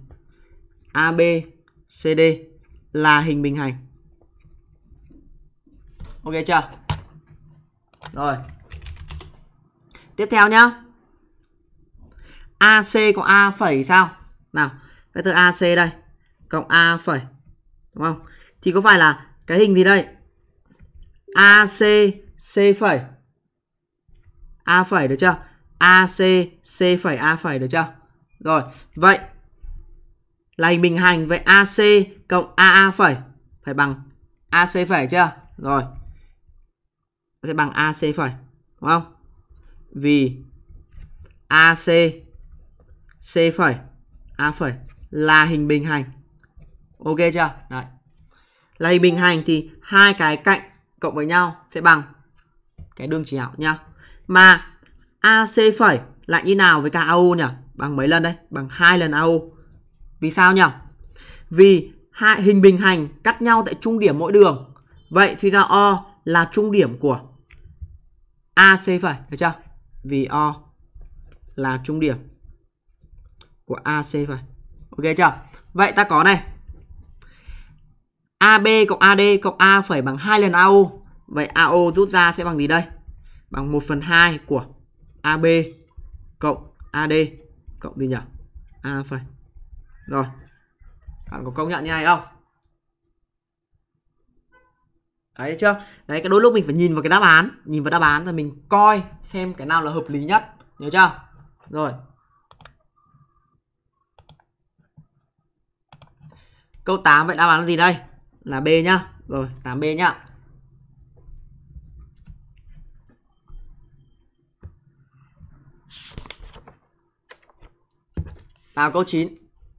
ABCD là hình bình hành. Ok chưa? Rồi. Tiếp theo nhá. AC cộng A phẩy sao? Nào, vectơ AC đây cộng A phẩy, đúng không? Thì có phải là cái hình gì đây? AC C phẩy A phẩy, được chưa? AC C phẩy A phẩy, được chưa? Rồi, vậy là hình bình hành, vậy AC cộng AA phẩy phải bằng AC phẩy chưa? Rồi, sẽ bằng AC phẩy, đúng không? Vì AC C phẩy A phẩy là hình bình hành. Ok chưa? Đấy. Là hình bình hành thì hai cái cạnh cộng với nhau sẽ bằng cái đường chỉ hảo nhá. Mà AC phẩy lại như nào với cả AU nhỉ? Bằng mấy lần đây? Bằng 2 lần AU. Vì sao nhỉ? Vì hai hình bình hành cắt nhau tại trung điểm mỗi đường. Vậy suy ra O là trung điểm của AC phẩy, được chưa? Vì O là trung điểm của AC phẩy. Ok chưa? Vậy ta có này. AB cộng AD cộng A phẩy bằng 2 lần AO. Vậy AO rút ra sẽ bằng gì đây? Bằng 1/2 của AB cộng AD cộng gì nhỉ? A phẩy. Rồi. Bạn có công nhận như này không? Đấy chưa? Đấy, cái đôi lúc mình phải nhìn vào cái đáp án. Nhìn vào đáp án rồi mình coi xem cái nào là hợp lý nhất. Nhớ chưa? Rồi. Câu 8 vậy đáp án là gì đây? Là B nhá. Rồi, 8B nhá. Nào câu 9.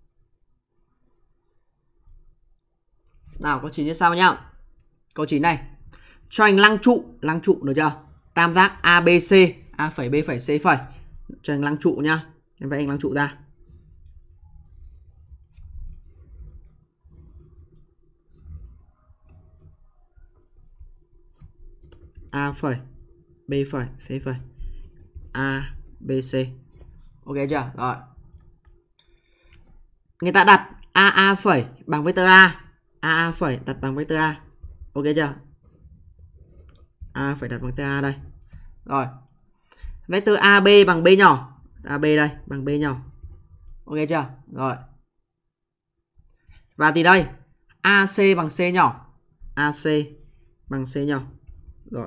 Nào câu 9 như sau nhá. Câu 9 này. Cho hành lăng trụ được chưa? Tam giác ABC, A phẩy B phẩy C phẩy. Cho hành lăng trụ nhá. Em vẽ hành lăng trụ ra. A phẩy B phẩy C phẩy A B C. Ok chưa? Rồi. Người ta đặt AA phẩy bằng vectơ A. AA phẩy đặt bằng vectơ A. Ok chưa? A phải đặt bằng vectơ A đây. Rồi. Vectơ AB bằng B nhỏ. AB đây bằng B nhỏ. Ok chưa? Rồi. Và thì đây AC bằng C nhỏ. AC bằng C nhỏ. Rồi.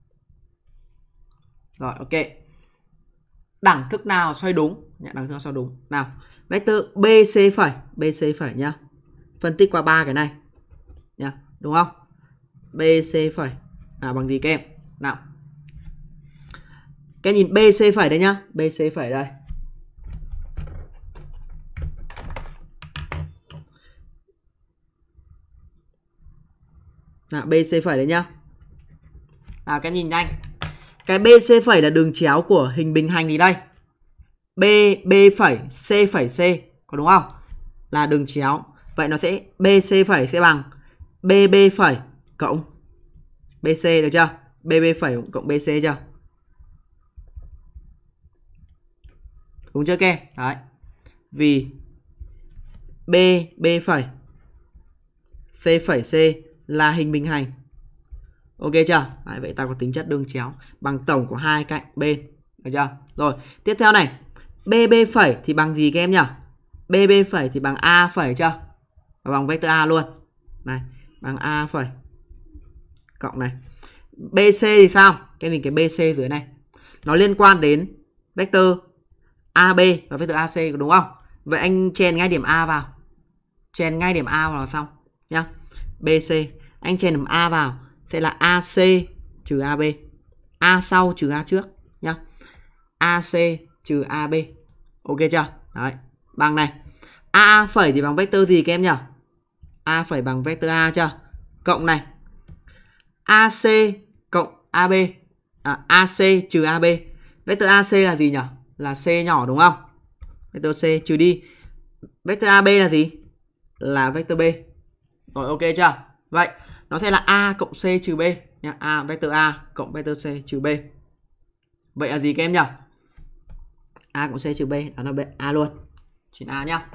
Rồi, ok. Đẳng thức nào xoay đúng? Đẳng thức nào xoay đúng? Nào, vectơ BC phẩy nhá. Phân tích qua ba cái này nhá, đúng không? BC phẩy là bằng gì các em? Nào. Các em nhìn BC phẩy đây nhá, BC phẩy đây. Nào, BC phẩy đấy nhá. Nào các em nhìn nhanh. Cái BC phẩy là đường chéo của hình bình hành gì đây? B phẩy C, có đúng không? Là đường chéo. Vậy nó sẽ BC phẩy sẽ bằng BB phẩy cộng BC, được chưa? BB phẩy cộng BC chưa? Đúng chưa các em? Đấy. Vì B phẩy C là hình bình hành. Ok chưa? Đấy, vậy ta có tính chất đường chéo bằng tổng của hai cạnh bên, được chưa? Rồi, tiếp theo này. BB phẩy thì bằng gì các em nhỉ? BB phẩy thì bằng A phẩy chưa? Và bằng vectơ A luôn. Này, bằng A phẩy cộng này. BC thì sao? Cái mình cái BC dưới này nó liên quan đến vectơ AB và vectơ AC, đúng không? Vậy anh chèn ngay điểm A vào. Chèn ngay điểm A vào là xong nhá. BC. Anh chèn điểm A vào sẽ là AC trừ AB. A sau trừ A trước nhá. AC trừ AB. Ok chưa? Đấy, bằng này. A phẩy thì bằng vectơ gì các em nhỉ? A phẩy bằng vectơ A chưa? Cộng này. AC cộng AB. AC trừ AB. Vectơ AC là gì nhỉ? Là C nhỏ đúng không? Vectơ C trừ đi. Vectơ AB là gì? Là vectơ B. Rồi ok chưa? Vậy nó sẽ là A cộng C trừ B nha. A vectơ A cộng vectơ C trừ B. Vậy là gì các em nhỉ? A cộng C trừ B đó là B, A luôn. Chuyển A nhá.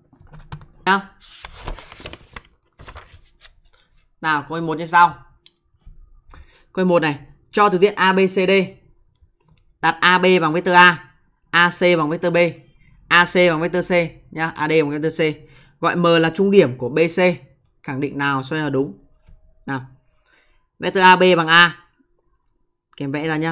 Nào, câu 1 như sau. Câu 1 này, cho thực diện ABCD. Đặt AB bằng vectơ A, AC bằng vectơ B, AC bằng vectơ C nhá, AD bằng vectơ C. Gọi M là trung điểm của BC. Khẳng định nào cho là đúng? Nào. Vectơ AB bằng A. Kèm vẽ ra nhá.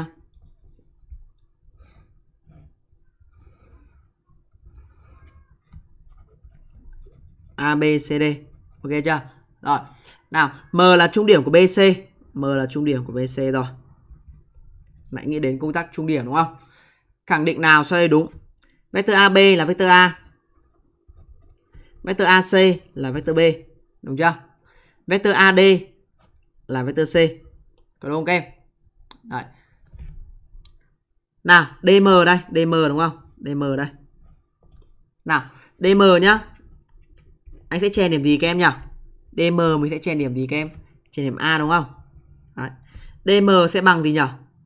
ABCD. Ok chưa? Rồi. Nào, M là trung điểm của BC. M là trung điểm của BC rồi. Lại nghĩ đến công tắc trung điểm đúng không? Khẳng định nào cho đây đúng? Vectơ AB là vectơ A. Vectơ AC là vectơ B. Đúng chưa? Vectơ AD là vectơ C. Có đúng không các em? Đấy. Nào, DM đây. DM đúng không? DM đây. Nào, DM nhá. Anh sẽ chèn điểm gì các em nhỉ? DM mình sẽ chèn điểm gì các em? Chèn điểm A đúng không? Đấy. DM sẽ bằng gì nhỉ?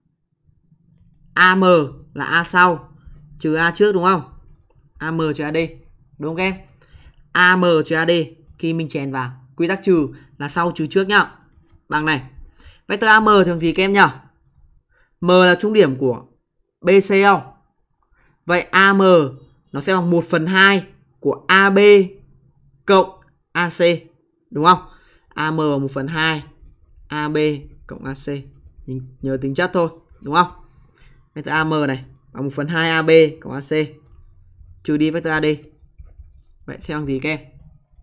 AM là A sau trừ A trước đúng không? AM trừ AD. Đúng không các em? AM trừ AD khi mình chèn vào. Quy tắc trừ là sau trừ trước nhá. Bằng này. Vectơ AM thường gì các em nhỉ? M là trung điểm của BC không? Vậy AM nó sẽ bằng 1/2 của AB cộng AC. Đúng không? AM bằng 1/2 AB cộng AC. Mình nhớ tính chất thôi. Đúng không? Vectơ AM này bằng 1/2 AB cộng AC. Trừ đi vectơ AD. Vậy sẽ bằng gì các em?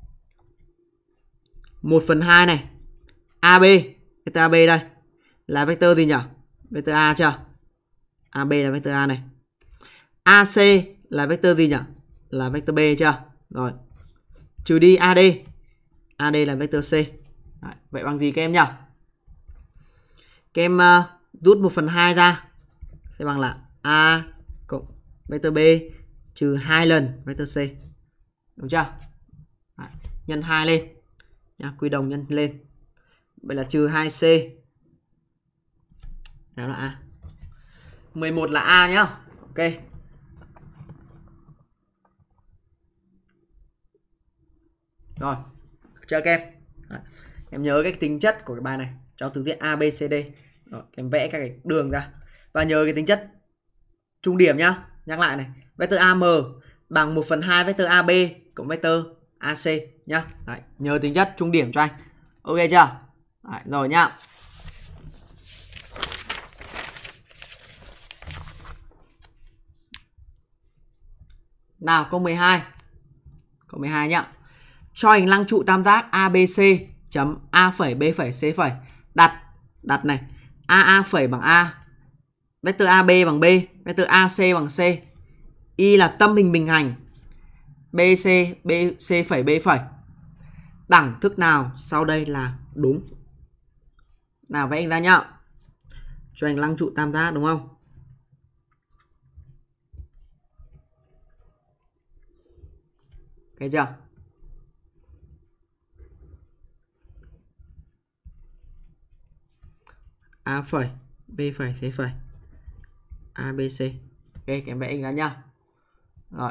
1/2 này. AB. Vectơ AB đây. Là vectơ gì nhỉ? Vectơ A chưa? AB là vectơ A này. AC là vectơ gì nhỉ? Là vectơ B chưa? Rồi. Trừ đi AD. AD là vectơ C. Đấy. Vậy bằng gì các em nhỉ? Các em rút 1/2 ra. Sẽ bằng là A cộng vectơ B trừ 2 lần vectơ C. Đúng chưa? Đấy. Nhân 2 lên. Nha, quy đồng nhân lên. Vậy là trừ 2C. Đó là A. 11 là A nhá. Ok. Rồi. Chưa các em? Đấy. Em nhớ cái tính chất của cái bài này trong thực diện ABCD. Rồi, em vẽ các cái đường ra. Và nhớ cái tính chất trung điểm nhá. Nhắc lại này. Vectơ AM bằng 1/2 vectơ AB cộng vectơ AC nhá. Đấy, nhớ tính chất trung điểm cho anh. Ok chưa? Đấy, rồi nhá. Nào, câu 12. Câu 12 nhá. Cho hình lăng trụ tam giác ABC chấm A phẩy B phẩy C phẩy. Đặt này. AA phẩy bằng A. Vectơ AB bằng B. Vectơ AC bằng C. Y là tâm hình bình hành. BC C phẩy B phẩy. Đẳng thức nào sau đây là đúng? Nào vẽ hình ra nhá. Cho hình lăng trụ tam giác đúng không? Ok chưa? A phẩy, B phẩy, C phẩy, ABC. Ok, em vẽ hình ra nhá. Rồi.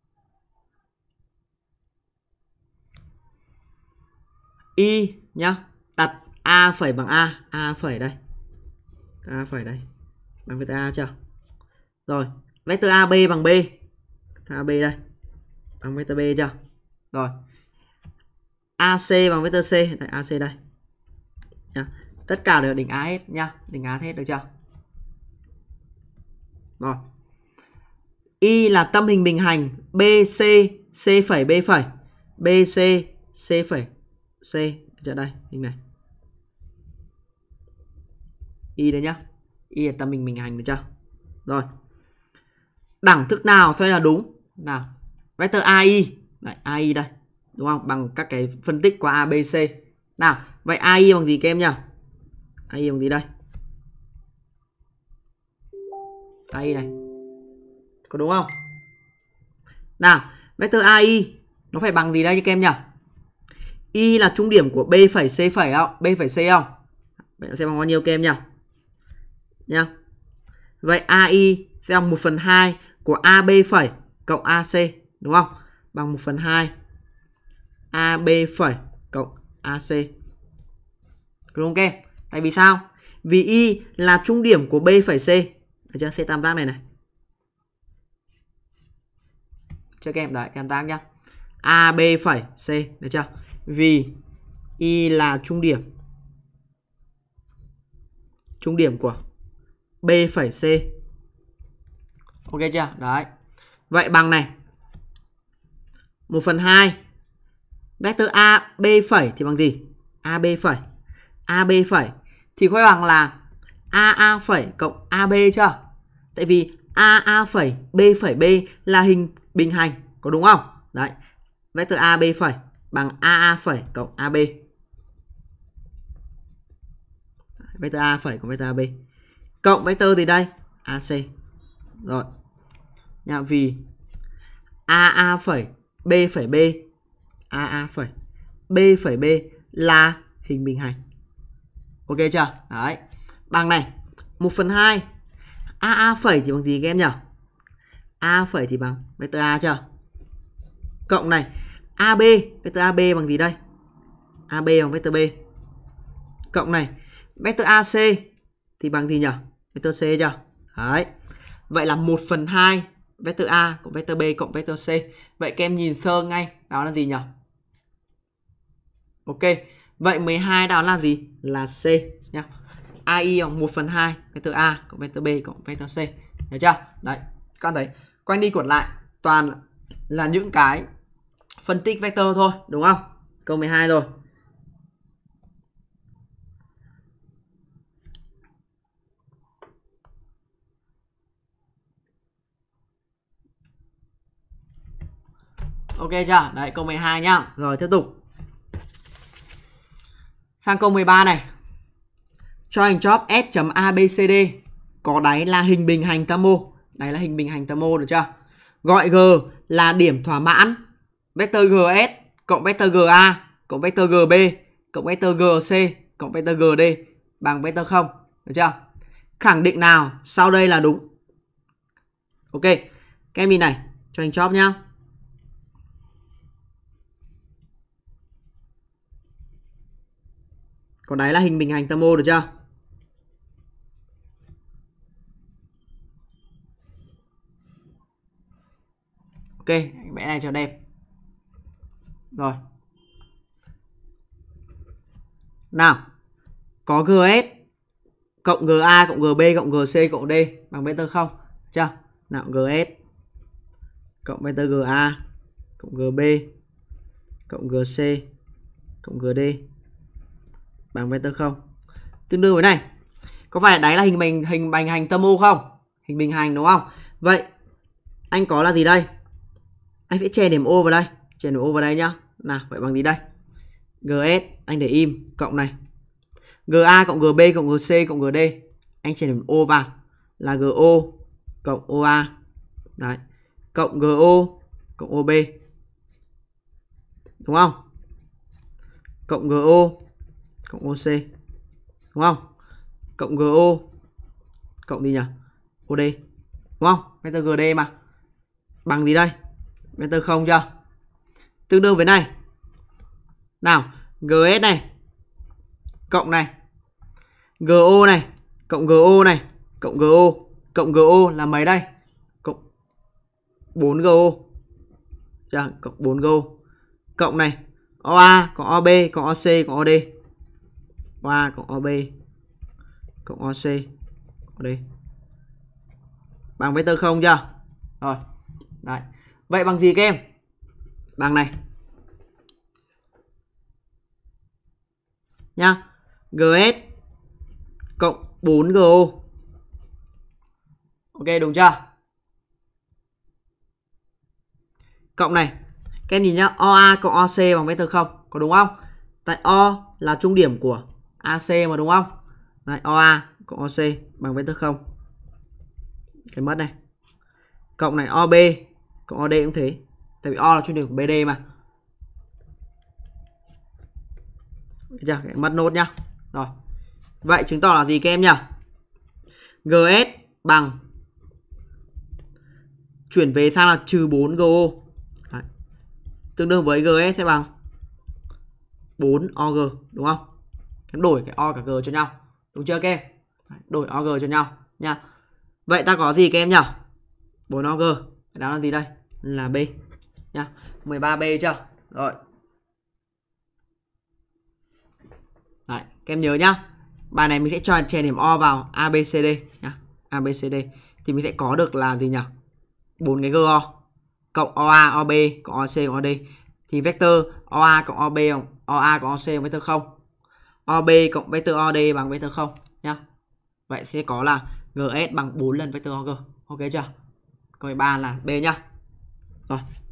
Y nhá. Đặt A phẩy bằng A. A phẩy đây. A phẩy đây. Bằng vectơ A chưa? Rồi. Vectơ AB bằng B. AB đây. Bằng vectơ B chưa? Rồi. AC bằng vectơ C. Đây, AC đây. Nhá. Tất cả đều đỉnh A hết nhá. Đỉnh A hết được chưa? Rồi. Y là tâm hình bình hành BC C phẩy B phẩy. BC C phẩy C. Được Được đây, hình này. Y đây nhá. Y là tầm bình hành được chưa? Rồi. Đẳng thức nào sẽ là đúng? Nào. Vector AI. Đấy, AI đây. Đúng không? Bằng các cái phân tích qua A, B, C. Nào, vậy AI bằng gì các em nhỉ? AI bằng gì đây? AI này. Có đúng không? Nào, vector AI nó phải bằng gì đây các em nhỉ? Y là trung điểm của B phẩy C phẩy không? B phẩy C không? Vậy nó sẽ bằng bao nhiêu các em nhỉ? Nhá. Vậy AI sẽ bằng 1/2 của AB phẩy cộng AC, đúng không? Bằng 1/2 AB phẩy cộng AC. Đúng không các em? Tại vì sao? Vì Y là trung điểm của B phẩy C. Được chưa? C tam giác này này. Cho các em đấy, tam giác nhá. AB phẩy C, được chưa? Vì Y là trung điểm của B phẩy C. Ok chưa? Đấy. Vậy bằng này. 1/2 vector AB phẩy thì bằng gì? AB phẩy. AB phẩy thì có bằng là AA phẩy cộng AB chưa? Tại vì AA phẩy B là hình bình hành, có đúng không? Đấy. Vector AB phẩy bằng AA phẩy cộng AB. Vector A phẩy cộng vector AB. Cộng vector gì đây? AC. Rồi. Nhà vì AA phẩy B phẩy B, AA phẩy B phẩy B là hình bình hành. Ok chưa? Đấy. Bằng này 1/2 AA phẩy thì bằng gì các em nhỉ? A phẩy thì bằng vector A chưa? Cộng này AB, vector AB bằng gì đây? AB bằng vector B. Cộng này vector AC thì bằng gì nhỉ? Vector C chưa? Đấy. Vậy là 1/2 vector A cộng vector B cộng vector C. Vậy các em nhìn sơ ngay, đó là gì nhỉ? Ok. Vậy 12 đó là gì? Là C nhá. AI bằng 1/2 vector A cộng vector B cộng vector C. Được chưa? Đấy. Các bạn thấy quanh đi quẩn lại toàn là những cái phân tích vector thôi, đúng không? Câu 12 rồi. Ok chưa? Đấy, câu 12 nhá. Rồi tiếp tục. Sang câu 13 này. Cho hình chóp S.ABCD có đáy là hình bình hành tam mô. Đáy là hình bình hành tam mô, được chưa? Gọi G là điểm thỏa mãn vector GS cộng vector GA cộng vector GB cộng vector GC cộng vector GD bằng vector 0. Được chưa? Khẳng định nào sau đây là đúng? Ok. Các em nhìn này, cho hình chóp nhá. Có đáy là hình bình hành tam mô, được chưa? Ok, vẽ này cho đẹp. Rồi. Nào, có GS cộng GA cộng GB cộng GC cộng D bằng vector 0. Chưa? Nào, GS cộng vector GA cộng GB cộng GC cộng GD bằng vector 0. Tương đương với này. Có phải đáy là hình bình hành tam mô không? Hình bình hành đúng không? Vậy anh có là gì đây? Anh sẽ chèn điểm O vào đây. Chèn điểm O vào đây nhá. Nào, vậy bằng gì đây? GS anh để im cộng này. GA cộng GB cộng GC cộng GD. Anh chèn điểm O vào là GO cộng OA. Đấy. Cộng GO cộng OB. Đúng không? Cộng GO cộng OC. Đúng không? Cộng GO cộng gì nhỉ? OD. Đúng không? Vector GD mà. Bằng gì đây? Vector 0 chưa? Tương đương với này. Nào, GS này cộng này. GO này cộng GO này cộng GO cộng GO là mấy đây? Cộng 4GO. Chưa? Cộng 4GO. Cộng này OA cộng OB cộng OC cộng OD. OA cộng OB cộng OC OD bằng vector 0 chưa? Rồi. Đấy. Vậy bằng gì các em? Bằng này. nhá. GS cộng 4GO. Ok đúng chưa? Cộng này, các em nhìn nhá, OA cộng OC bằng vectơ 0, có đúng không? Tại O là trung điểm của AC mà đúng không? Đấy, OA cộng OC bằng vectơ 0. Cái mất này. Cộng này OB cộng OD cũng thế. Tại vì O là trung điểm của BD mà. Được chưa? Cái mất nốt nhá. Rồi. Vậy chứng tỏ là gì các em nhỉ? GS bằng, chuyển về sang là trừ 4GO. Đấy. Tương đương với GS sẽ bằng 4OG đúng không? Em đổi cái O cả G cho nhau. Đúng chưa các em? Đổi OG cho nhau nha. Vậy ta có gì các em nhỉ? 4OG. Đó là gì đây? Là B nha. 13B chưa? Rồi. Đấy, các em nhớ nhá. Bài này mình sẽ cho chèn điểm O vào ABCD nhá. ABCD thì mình sẽ có được là gì nhỉ? 4 cái GO cộng OA, OB, cộng OC, cộng OD. Thì vector OA cộng OB, OA cộng OC bằng vector 0. OB cộng vector OD bằng vector 0 nhá. Vậy sẽ có là GS bằng 4 lần vector OG. Ok chưa? Câu 13 là B nhá. Rồi.